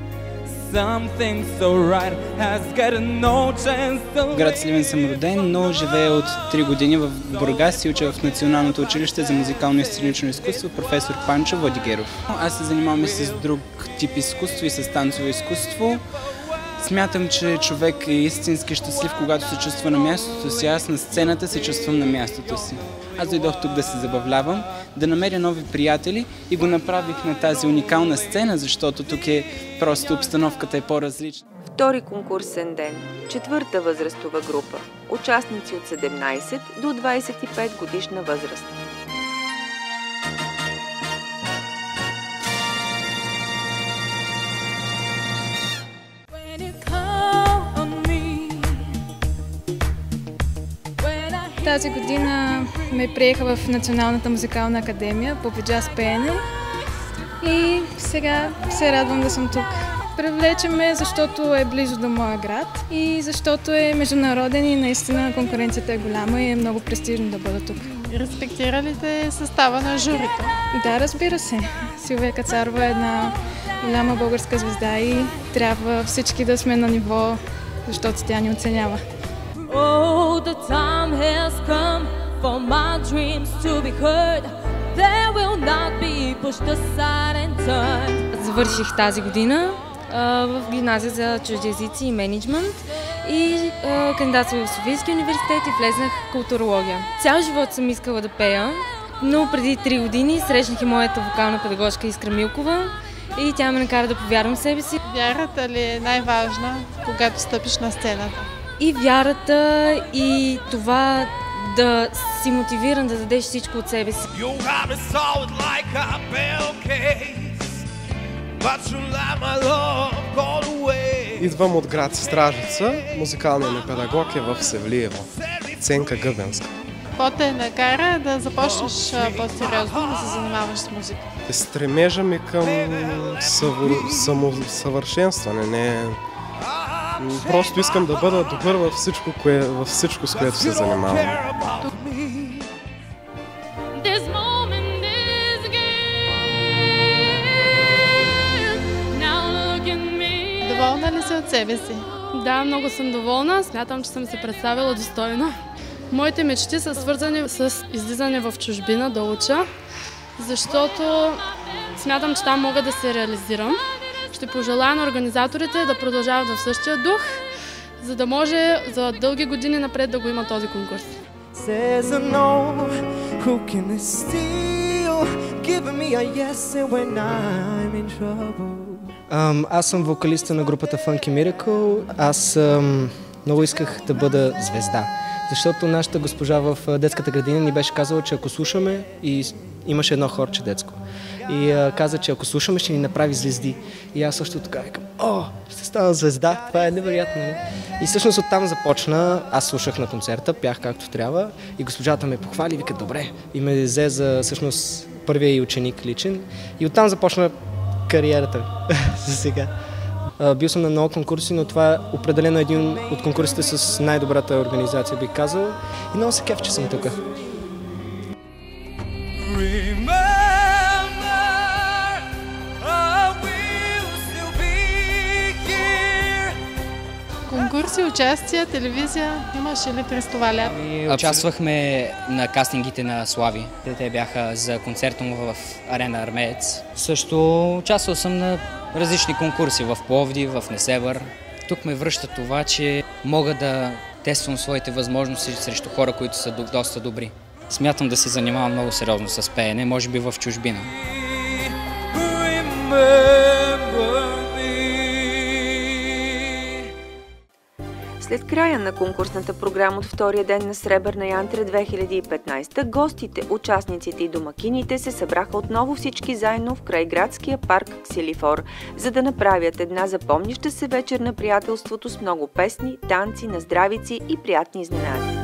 В град Сливен съм роден, но живея от три години в Бургас и уча в Националното училище за музикално и сценично изкуство професор Панчо Владигеров. Аз се занимавам и с друг тип изкуство и с танцово изкуство. Смятам, че човек е истински щастлив, когато се чувства на мястото си. Аз на сцената се чувствам на мястото си. Аз дойдох тук да се забавлявам, да намеря нови приятели и го направих на тази уникална сцена, защото тук е просто обстановката е по-различна. Втори конкурсен ден. Четвърта възрастова група. Участници от седемнайсет до двайсет и пет годишна възраст. Тази година ме приеха в Националната музикална академия по джаз пеене и сега се радвам да съм тук. Привлече ме, защото е близо до моя град и защото е международен и наистина конкуренцията е голяма и е много престижно да бъда тук. Респектира ли те състава на журито? Да, разбира се. Силвия Кацарова е една голяма българска звезда и трябва всички да сме на ниво, защото тя ни оценява. Oh, the time has come for my dreams to be heard. They will not be pushed aside and turned. Завърших тази година а, в гимназия за чужди езици и менеджмент и кандидатствах в Софийския университет и влезнах в културология. Цял живот съм искала да пея, но преди три години срещнах и моята вокална педагожка Искра Милкова и тя ме накара да повярвам в себе си. Вярата ли е най-важна, когато стъпиш на сцената? И вярата, и това да си мотивиран да дадеш всичко от себе си. Идвам от град Стражица. Музикалният ми педагог е в Севлиево. Ценка Гъбенска. Какво те накара да започнеш по-сериозно да се занимаваш с музика? Стремежа ми към самосъвършенстване. Не... Просто искам да бъда добър във всичко, кое, във всичко, с което се занимавам. Доволна ли си от себе си? Да, много съм доволна. Смятам, че съм се представила достойно. Моите мечти са свързани с излизане в чужбина да уча, защото смятам, че там мога да се реализирам Ще пожелая на организаторите да продължават в същия дух, за да може за дълги години напред да го има този конкурс. Um, аз съм вокалиста на групата Funky Miracle. Аз um, много исках да бъда звезда, защото нашата госпожа в детската градина ни беше казала, че ако слушаме, и имаше едно хорче детско, и uh, каза, че ако слушаме, ще ни направи звезди. И аз също така викам, о, ще стана звезда, това е невероятно. Не? И всъщност оттам започна, аз слушах на концерта, пях както трябва и госпожата ме похвали и вика, добре, и ме взе за всъщност първия и ученик личен. И оттам започна кариерата за сега. Бил съм на много конкурси, но това е определено един от конкурсите с най-добрата организация, бих казал. И много се кеф, че съм тук. Конкурси, участия, телевизия, имаше ли през това лято? Участвахме на кастингите на Слави. Те бяха за концерта му в Арена Армеец. Също участвал съм на различни конкурси в Пловдив, в Несебър. Тук ме връща това, че мога да тествам своите възможности срещу хора, които са доста добри. Смятам да се занимавам много сериозно с пеене, може би в чужбина. След края на конкурсната програма от втория ден на Сребърна Янтра две хиляди и петнадесета, гостите, участниците и домакините се събраха отново всички заедно в крайградския парк Ксилифор, за да направят една запомняща се вечер на приятелството с много песни, танци, наздравици и приятни изненади.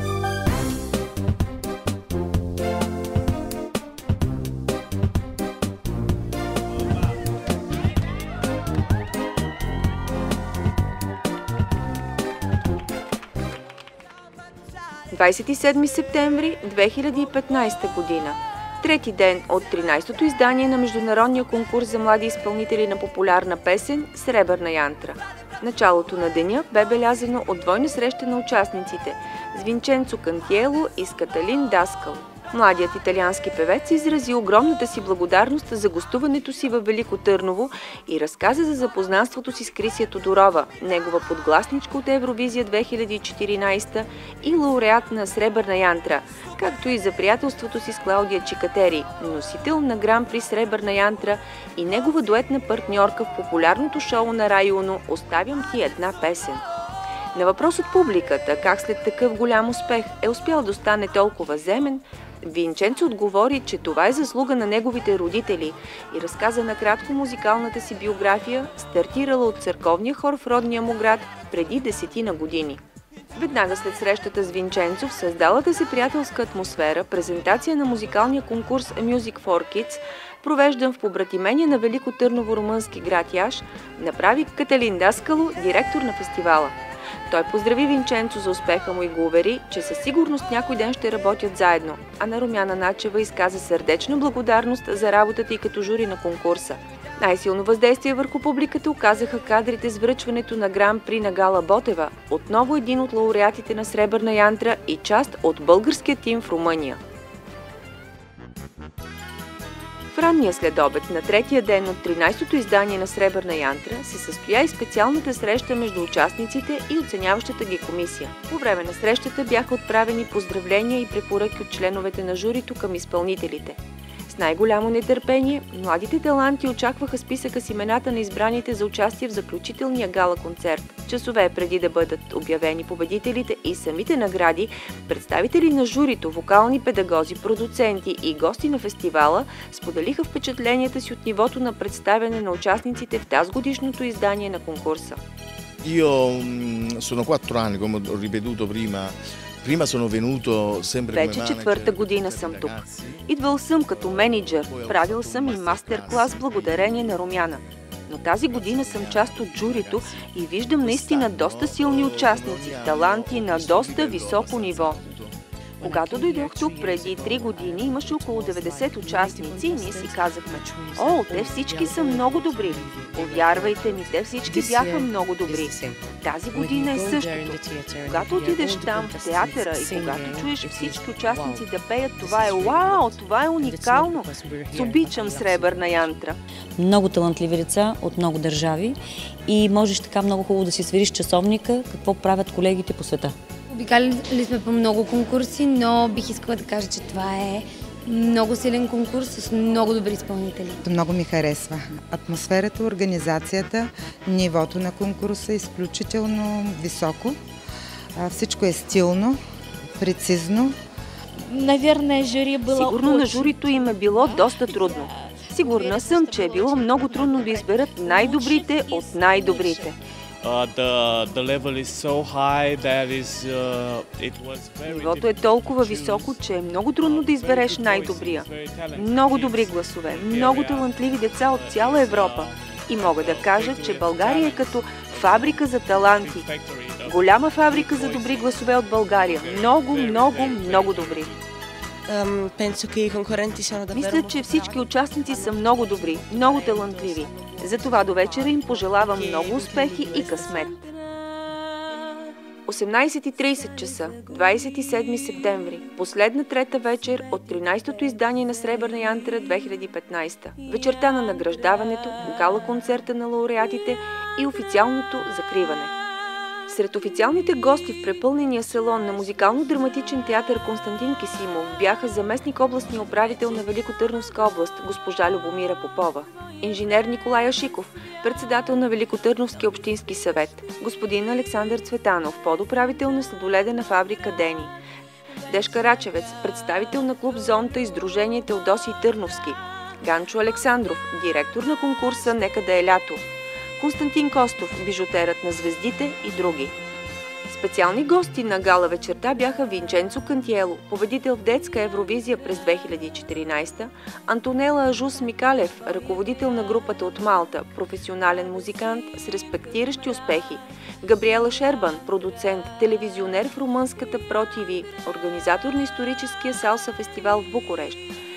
двадесет и седми септември две хиляди и петнадесета година. Трети ден от тринадесетото издание на международния конкурс за млади изпълнители на популярна песен Сребърна Янтра. Началото на деня бе белязано от двойна среща на участниците с Винченцо Кантиело и с Каталин Даскал. Младият италиански певец изрази огромната си благодарност за гостуването си във Велико Търново и разказа за запознанството си с Крисия Тодорова, негова подгласничка от Евровизия две хиляди и четиринадесета и лауреат на Сребърна Янтра, както и за приятелството си с Клаудия Чикатери, носител на Гран-при Сребърна Янтра и негова дуетна партньорка в популярното шоу на Рай Уно "Оставям ти една песен". На въпрос от публиката как след такъв голям успех е успял да стане толкова земен, Винченцо отговори, че това е заслуга на неговите родители и разказа накратко музикалната си биография, стартирала от църковния хор в родния му град преди десетина години. Веднага след срещата с Винченцо в създалата се приятелска атмосфера, презентация на музикалния конкурс Music for Kids, провеждан в побратимение на Велико Търново румънски град Яш, направи Каталин Даскало, директор на фестивала. Той поздрави Винченцо за успеха му и го увери, че със сигурност някой ден ще работят заедно, а на Румяна Начева изказа сърдечна благодарност за работата и като жури на конкурса. Най-силно въздействие върху публиката оказаха кадрите с връчването на Гран-при на Гала Ботева, отново един от лауреатите на Сребърна Янтра и част от българския тим в Румъния. В ранния следобед на третия ден от тринадесетото издание на Сребърна Янтра се състоя и специалната среща между участниците и оценяващата ги комисия. По време на срещата бяха отправени поздравления и препоръки от членовете на журито към изпълнителите. С най-голямо нетърпение, младите таланти очакваха списъка с имената на избраните за участие в заключителния гала-концерт. Часове преди да бъдат обявени победителите и самите награди, представители на журито, вокални педагози, продуценти и гости на фестивала споделиха впечатленията си от нивото на представяне на участниците в тазгодишното издание на конкурса. Io sono quattro anni, come ho ripetuto prima. Вече четвърта година съм тук. Идвал съм като менеджер, правил съм и мастер-клас благодарение на Румяна. Но тази година съм част от журито и виждам наистина доста силни участници, таланти на доста високо ниво. Когато дойдох тук преди три години, имаше около деветдесет участници и ние си казахме: о, те всички са много добри. Повярвайте ми, те всички бяха много добри. Тази година е същото. Когато отидеш там в театъра и когато чуеш всички участници да пеят, това е вау, това е уникално. Обичам Сребърна янтра. Много талантливи деца от много държави и можеш така много хубаво да си свериш часовника, какво правят колегите по света. Обикаляли сме по много конкурси, но бих искала да кажа, че това е много силен конкурс с много добри изпълнители. Много ми харесва. Атмосферата, организацията, нивото на конкурса е изключително високо. Всичко е стилно, прецизно. Наверное, жюри е било Сигурно на журито им е било доста трудно. Сигурна съм, че е било много трудно да изберат най-добрите от най-добрите. Нивото е толкова високо, че е много трудно да избереш най-добрия. Много добри гласове, много талантливи деца от цяла Европа. И мога да кажа, че България е като фабрика за таланти. Голяма фабрика за добри гласове от България. Много, много, много добри. Мисля, че всички участници са много добри, много талантливи. Затова до вечера им пожелавам много успехи и късмет. осемнайсет и трийсет часа, двайсет и седми септември, последна трета вечер от тринайсетото издание на Сребърна янтра две хиляди и петнайсета. Вечерта на награждаването, гала концерта на лауреатите и официалното закриване. Сред официалните гости в препълнения салон на Музикално-драматичен театър Константин Кисимов бяха заместник областния управител на Великотърновска област госпожа Любомира Попова, инженер Николай Ашиков, председател на Великотърновския общински съвет, господин Александър Цветанов, подуправител на сладоледена фабрика Дени, Дешка Рачевец, представител на клуб Зонта и Сдружение Теодосий Търновски, Ганчо Александров, директор на конкурса Нека да е лято, Константин Костов, бижутерът на звездите и други. Специални гости на гала вечерта бяха Винченцо Кантиело, победител в детска Евровизия през две хиляди и четиринайсета, Антонела Ажус Микалев, ръководител на групата от Малта, професионален музикант с респектиращи успехи, Габриела Шербан, продуцент, телевизионер в румънската Про ТВ, организатор на историческия салса фестивал в Букурещ,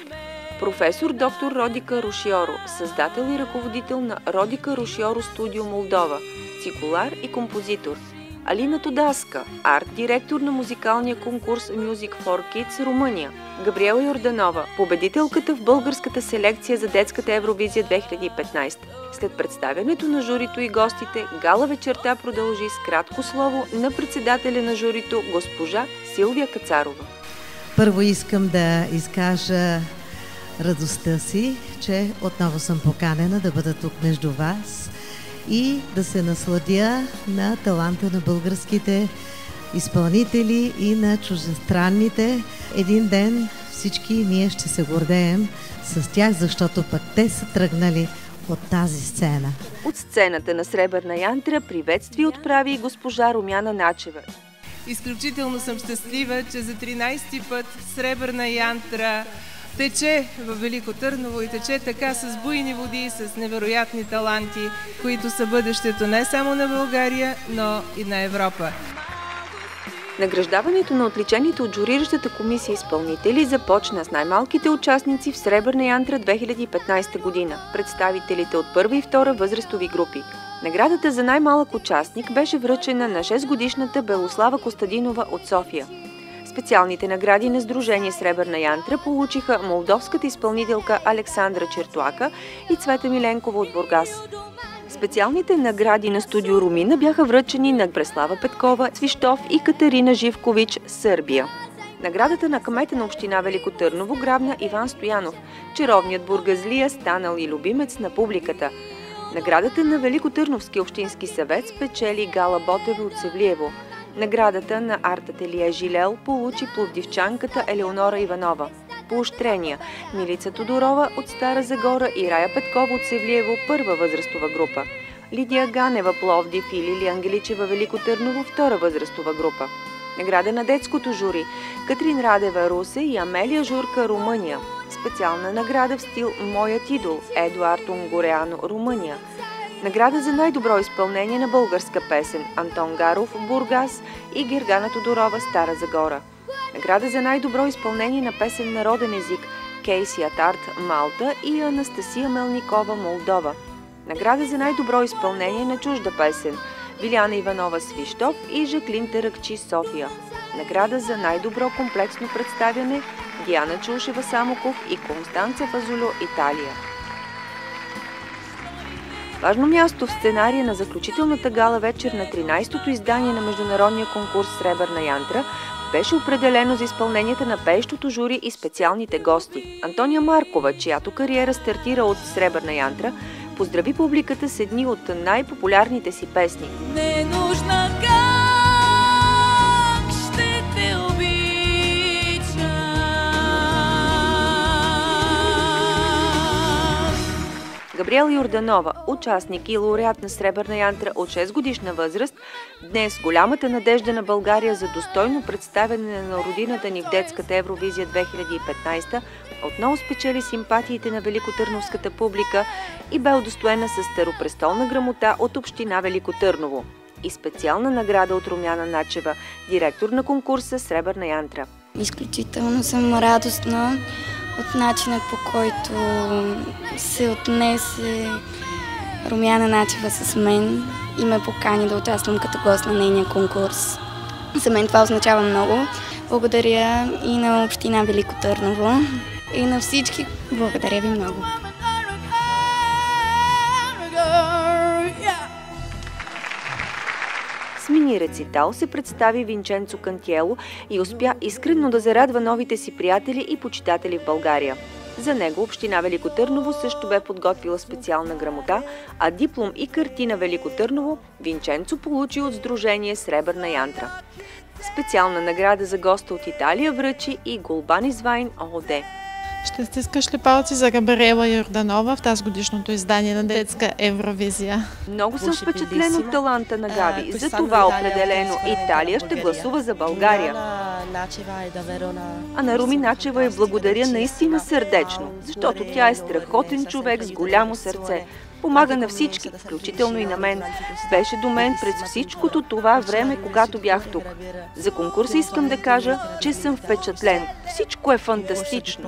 професор доктор Родика Рушиоро, създател и ръководител на Родика Рушиоро студио Молдова, цигулар и композитор, Алина Тодаска, арт-директор на музикалния конкурс Music for Kids Румъния, Габриела Йорданова, победителката в българската селекция за детската Евровизия две хиляди и петнайсета. След представянето на журито и гостите, гала вечерта продължи с кратко слово на председателя на журито госпожа Силвия Кацарова. Първо искам да изкажа радостта си, че отново съм поканена да бъда тук между вас и да се насладя на таланта на българските изпълнители и на чуждестранните. Един ден всички ние ще се гордеем с тях, защото пък те са тръгнали от тази сцена. От сцената на Сребърна янтра приветствие отправи и госпожа Румяна Начева. Изключително съм щастлива, че за тринайсети път Сребърна янтра тече в Велико Търново и тече така с буйни води, с невероятни таланти, които са бъдещето не само на България, но и на Европа. Награждаването на отличените от журиращата комисия изпълнители започна с най-малките участници в Сребърна янтра две хиляди и петнайсета година, представителите от първа и втора възрастови групи. Наградата за най-малък участник беше връчена на шестгодишната Белослава Костадинова от София. Специалните награди на Сдружение Сребърна янтра получиха молдовската изпълнителка Александра Чертлака и Цвета Миленкова от Бургас. Специалните награди на студио Румина бяха връчени на Преслава Петкова, Свищов и Катерина Живкович, Сърбия. Наградата на кмета на община Велико Търново грабна Иван Стоянов, чаровният бургазлия станал и любимец на публиката. Наградата на Великотърновски общински съвет спечели Гала Ботева от Севлиево. Наградата на арт-ателие Жилел получи пловдивчанката Елеонора Иванова. Поощрения Милица Тодорова от Стара Загора и Рая Петкова от Севлиево, първа възрастова група. Лидия Ганева Пловдив и Лилия Ангеличева Велико Търново, втора възрастова група. Награда на детското жури Катрин Радева Русе и Амелия Журка Румъния. Специална награда в стил Моят идол Едуард Унгореано Румъния. Награда за най-добро изпълнение на българска песен Антон Гаров Бургас и Гергана Тодорова Стара Загора. Награда за най-добро изпълнение на песен народен език Кейси Атарт, Малта и Анастасия Мелникова, Молдова. Награда за най-добро изпълнение на чужда песен Виляна Иванова, Свищов и Жаклин Таракчи, София. Награда за най-добро комплексно представяне Диана Чулшева, Самоков и Констанца Фазулю, Италия. Важно място в сценария на заключителната гала вечер на тринайсетото издание на международния конкурс Сребърна янтра беше определено за изпълненията на пеещото жури и специалните гости. Антония Маркова, чиято кариера стартира от Сребърна янтра, поздрави публиката с едни от най-популярните си песни. Не нужна как ще те обичам. Габриела Йорданова, участник и лауреат на Сребърна янтра от шест годишна възраст, днес голямата надежда на България за достойно представяне на родината ни в детската Евровизия две хиляди и петнайсета, отново спечели симпатиите на великотърновската публика и бе удостоена с старопрестолна грамота от община Велико Търново и специална награда от Румяна Начева, директор на конкурса Сребърна янтра. Изключително съм радостна от начина, по който се отнесе Румяна Начева с мен и ме покани да участвам като гост на нейния конкурс. За мен това означава много. Благодаря и на община Велико Търново, и на всички. Благодаря ви много. С мини рецитал се представи Винченцо Кантиело и успя искрено да зарадва новите си приятели и почитатели в България. За него община Велико Търново също бе подготвила специална грамота, а диплом и картина Велико Търново Винченцо получи от сдружение Сребърна янтра. Специална награда за госта от Италия връчи и Голбанис Вайн ООД. Ще стискаш ли палци за Габриела Йорданова в тази годишното издание на детска Евровизия? Много съм впечатлен от таланта на Габи. За това определено Италия ще гласува за България. А на Руми Начева я благодаря наистина сърдечно, защото тя е страхотен човек с голямо сърце. Помага на всички, включително и на мен. Беше до мен през всичкото това време, когато бях тук. За конкурса искам да кажа, че съм впечатлен. Всичко е фантастично.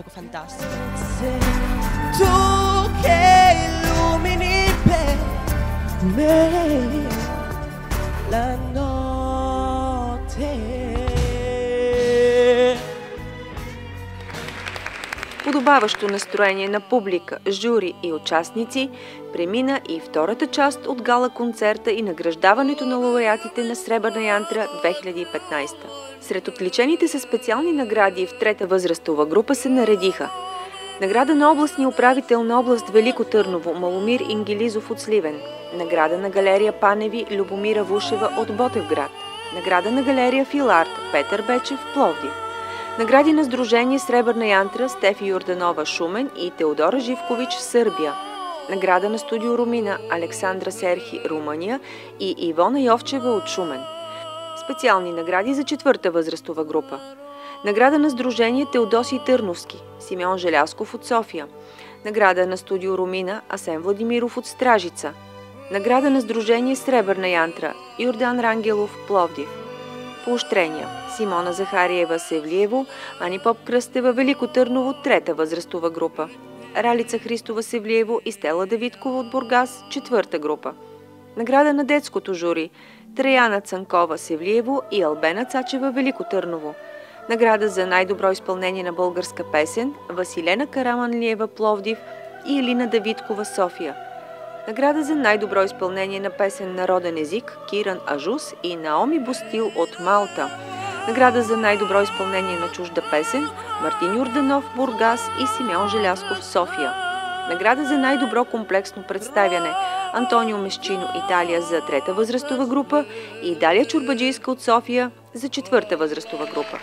Подобаващо настроение на публика, жури и участници премина и втората част от гала-концерта и награждаването на лауреатите на Сребърна янтра две хиляди и петнайсета. Сред отличените със специални награди в трета възрастова група се наредиха: награда на областния управител на област Велико Търново Маломир Ингилизов от Сливен, награда на галерия Паневи Любомира Вушева от Ботевград, награда на галерия Филарт Петър Бечев Пловдив, награди на сдружение Сребърна янтра Стефи Йорданова Шумен и Теодора Живкович Сърбия, награда на студио Румина Александра Серхи Румъния и Ивона Йовчева от Шумен. Специални награди за четвърта възрастова група. Награда на сдружение Теодосий Търновски Симеон Желясков от София, награда на студио Румина Асен Владимиров от Стражица, награда на сдружение Сребърна янтра Йордан Рангелов Пловдив. Поощрения: Симона Захариева Севлиево, Ани Поп Кръстева Велико Търново трета възрастова група, Ралица Христова Севлиево и Стела Давидкова от Бургас четвърта група. Награда на детското жури Траяна Цанкова Севлиево и Албена Цачева Велико Търново. Награда за най-добро изпълнение на българска песен Василена Караманлиева Пловдив и Елина Давидкова София. Награда за най-добро изпълнение на песен народен език Киран Ажус и Наоми Бустил от Малта. Награда за най-добро изпълнение на чужда песен Мартин Йорданов Бургас и Симеон Желясков София. Награда за най-добро комплексно представяне Антонио Месчино Италия за трета възрастова група и Далия Чурбаджийска от София за четвърта възрастова група.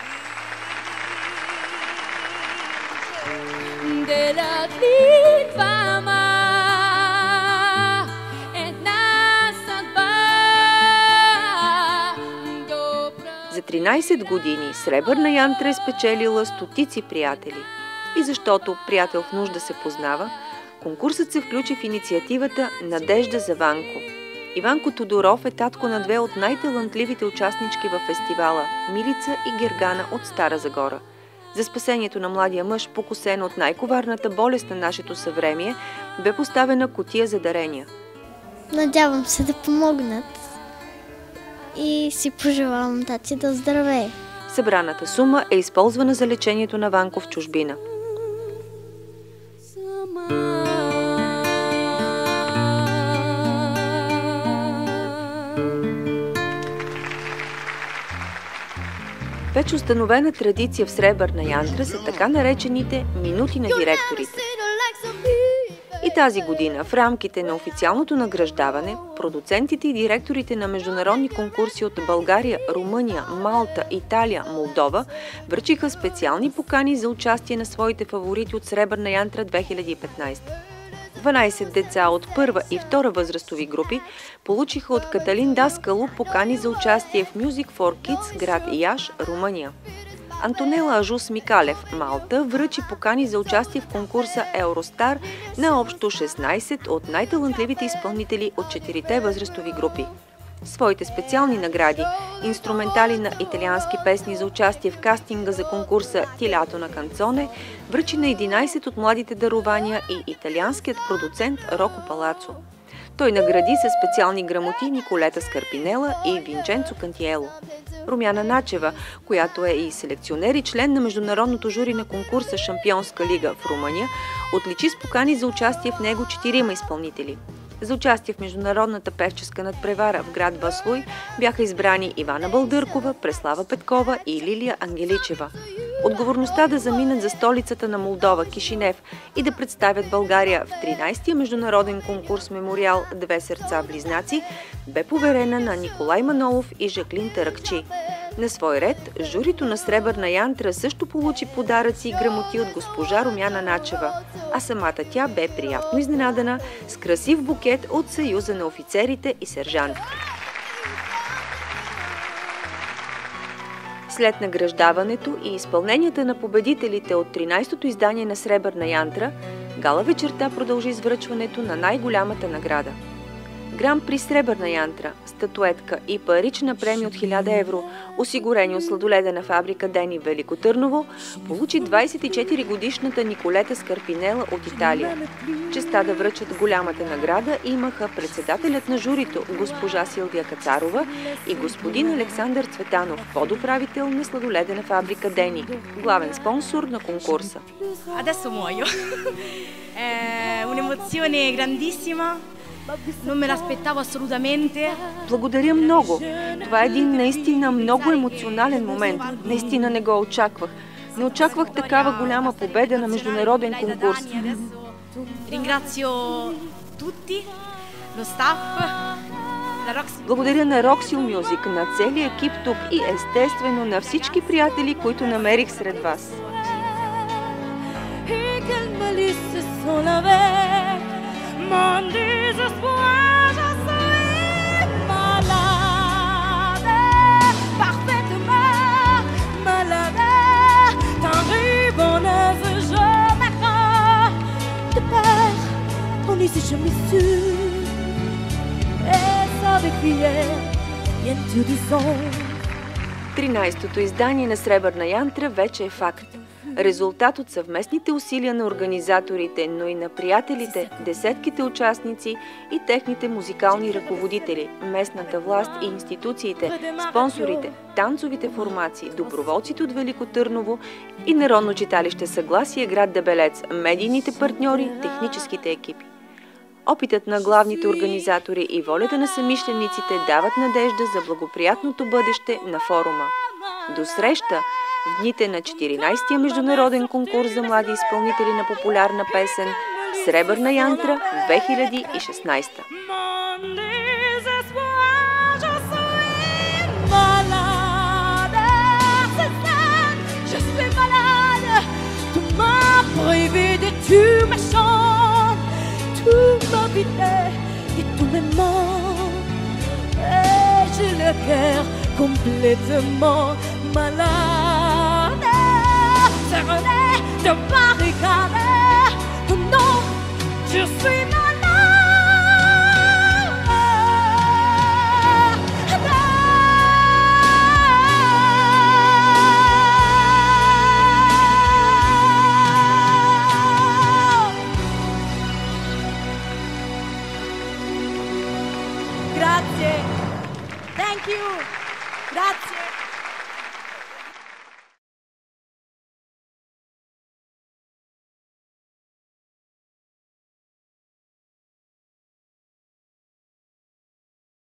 За тринайсет години Сребърна янтра е спечелила стотици приятели. И защото приятел в нужда се познава, конкурсът се включи в инициативата Надежда за Ванко. Иванко Тодоров е татко на две от най-талантливите участнички във фестивала – Милица и Гергана от Стара Загора. За спасението на младия мъж, покосен от най-коварната болест на нашето съвремие, бе поставена кутия за дарения. Надявам се да помогнат и си пожелавам тати да оздравее. Събраната сума е използвана за лечението на Ванко в чужбина. Вече установена традиция в Сребърна Янтра са така наречените минути на директорите. И тази година, в рамките на официалното награждаване, продуцентите и директорите на международни конкурси от България, Румъния, Малта, Италия, Молдова връчиха специални покани за участие на своите фаворити от Сребърна Янтра две хиляди и петнадесета. дванадесет деца от първа и втора възрастови групи получиха от Каталин Даскало покани за участие в Music for Kids, град Яш, Румъния. Антонела Ажус Микалев, Малта, връчи покани за участие в конкурса Евростар на общо шестнадесет от най-талантливите изпълнители от четирите възрастови групи. Своите специални награди, инструментали на италиански песни за участие в кастинга за конкурса Тилято на канцоне, връчи на единадесет от младите дарования и италианският продуцент Роко Палацо. Той награди със специални грамоти Николета Скарпинела и Винченцо Кантиело. Румяна Начева, която е и селекционер и член на международното жури на конкурса Шампионска лига в Румъния, отличи с покани за участие в него четирима изпълнители. За участие в международната певческа надпревара в град Васлуй бяха избрани Ивана Балдъркова, Преслава Петкова и Лилия Ангеличева. Отговорността да заминат за столицата на Молдова, Кишинев, и да представят България в тринадесетия международен конкурс Мемориал Две сърца близнаци бе поверена на Николай Манолов и Жаклин Таракчи. На свой ред, журито на Сребърна Янтра също получи подаръци и грамоти от госпожа Румяна Начева, а самата тя бе приятно изненадана с красив букет от Съюза на офицерите и сержантите. След награждаването и изпълненията на победителите от тринадесетото издание на Сребърна Янтра, гала вечерта продължи с връчването на най-голямата награда. Гран при Сребърна Янтра, статуетка и парична премия от хиляда евро, осигурени от сладоледена фабрика Дени в Велико Търново, получи двадесет и четири годишната Николета Скарпинела от Италия. Честа да връчат голямата награда имаха председателят на журито госпожа Силвия Кацарова и господин Александър Цветанов, подуправител на сладоледена фабрика Дени, главен спонсор на конкурса. Adesso muoio. È un'emozione grandissima. Non me l'aspettavo assolutamente. Благодаря много. Това е един наистина много емоционален момент. Наистина не го очаквах. Не очаквах такава голяма победа на международен конкурс. Ringrazio tutti, lo staff. Благодаря на Roxy Music, на целия екип тук и естествено на всички приятели, които намерих сред вас. Mon désespoir, je suis malade, parfaitement malade. T'arrives en neige, je m'accroche de peur, on ici je me suis, et ça défiait, bien te disons. тринадесетото издание на Сребърна Янтра вече е факт. Резултат от съвместните усилия на организаторите, но и на приятелите, десетките участници и техните музикални ръководители, местната власт и институциите, спонсорите, танцовите формации, доброволците от Велико Търново и Народно читалище Съгласие, град Дебелец, медийните партньори, техническите екипи. Опитът на главните организатори и волята на самишлениците дават надежда за благоприятното бъдеще на форума. До среща в дните на четиринадесетия международен конкурс за млади изпълнители на популярна песен Сребърна Янтра две хиляди и шестнадесета. Complètement malade, cerné de barricade. Non, je suis malade. you. Grazie.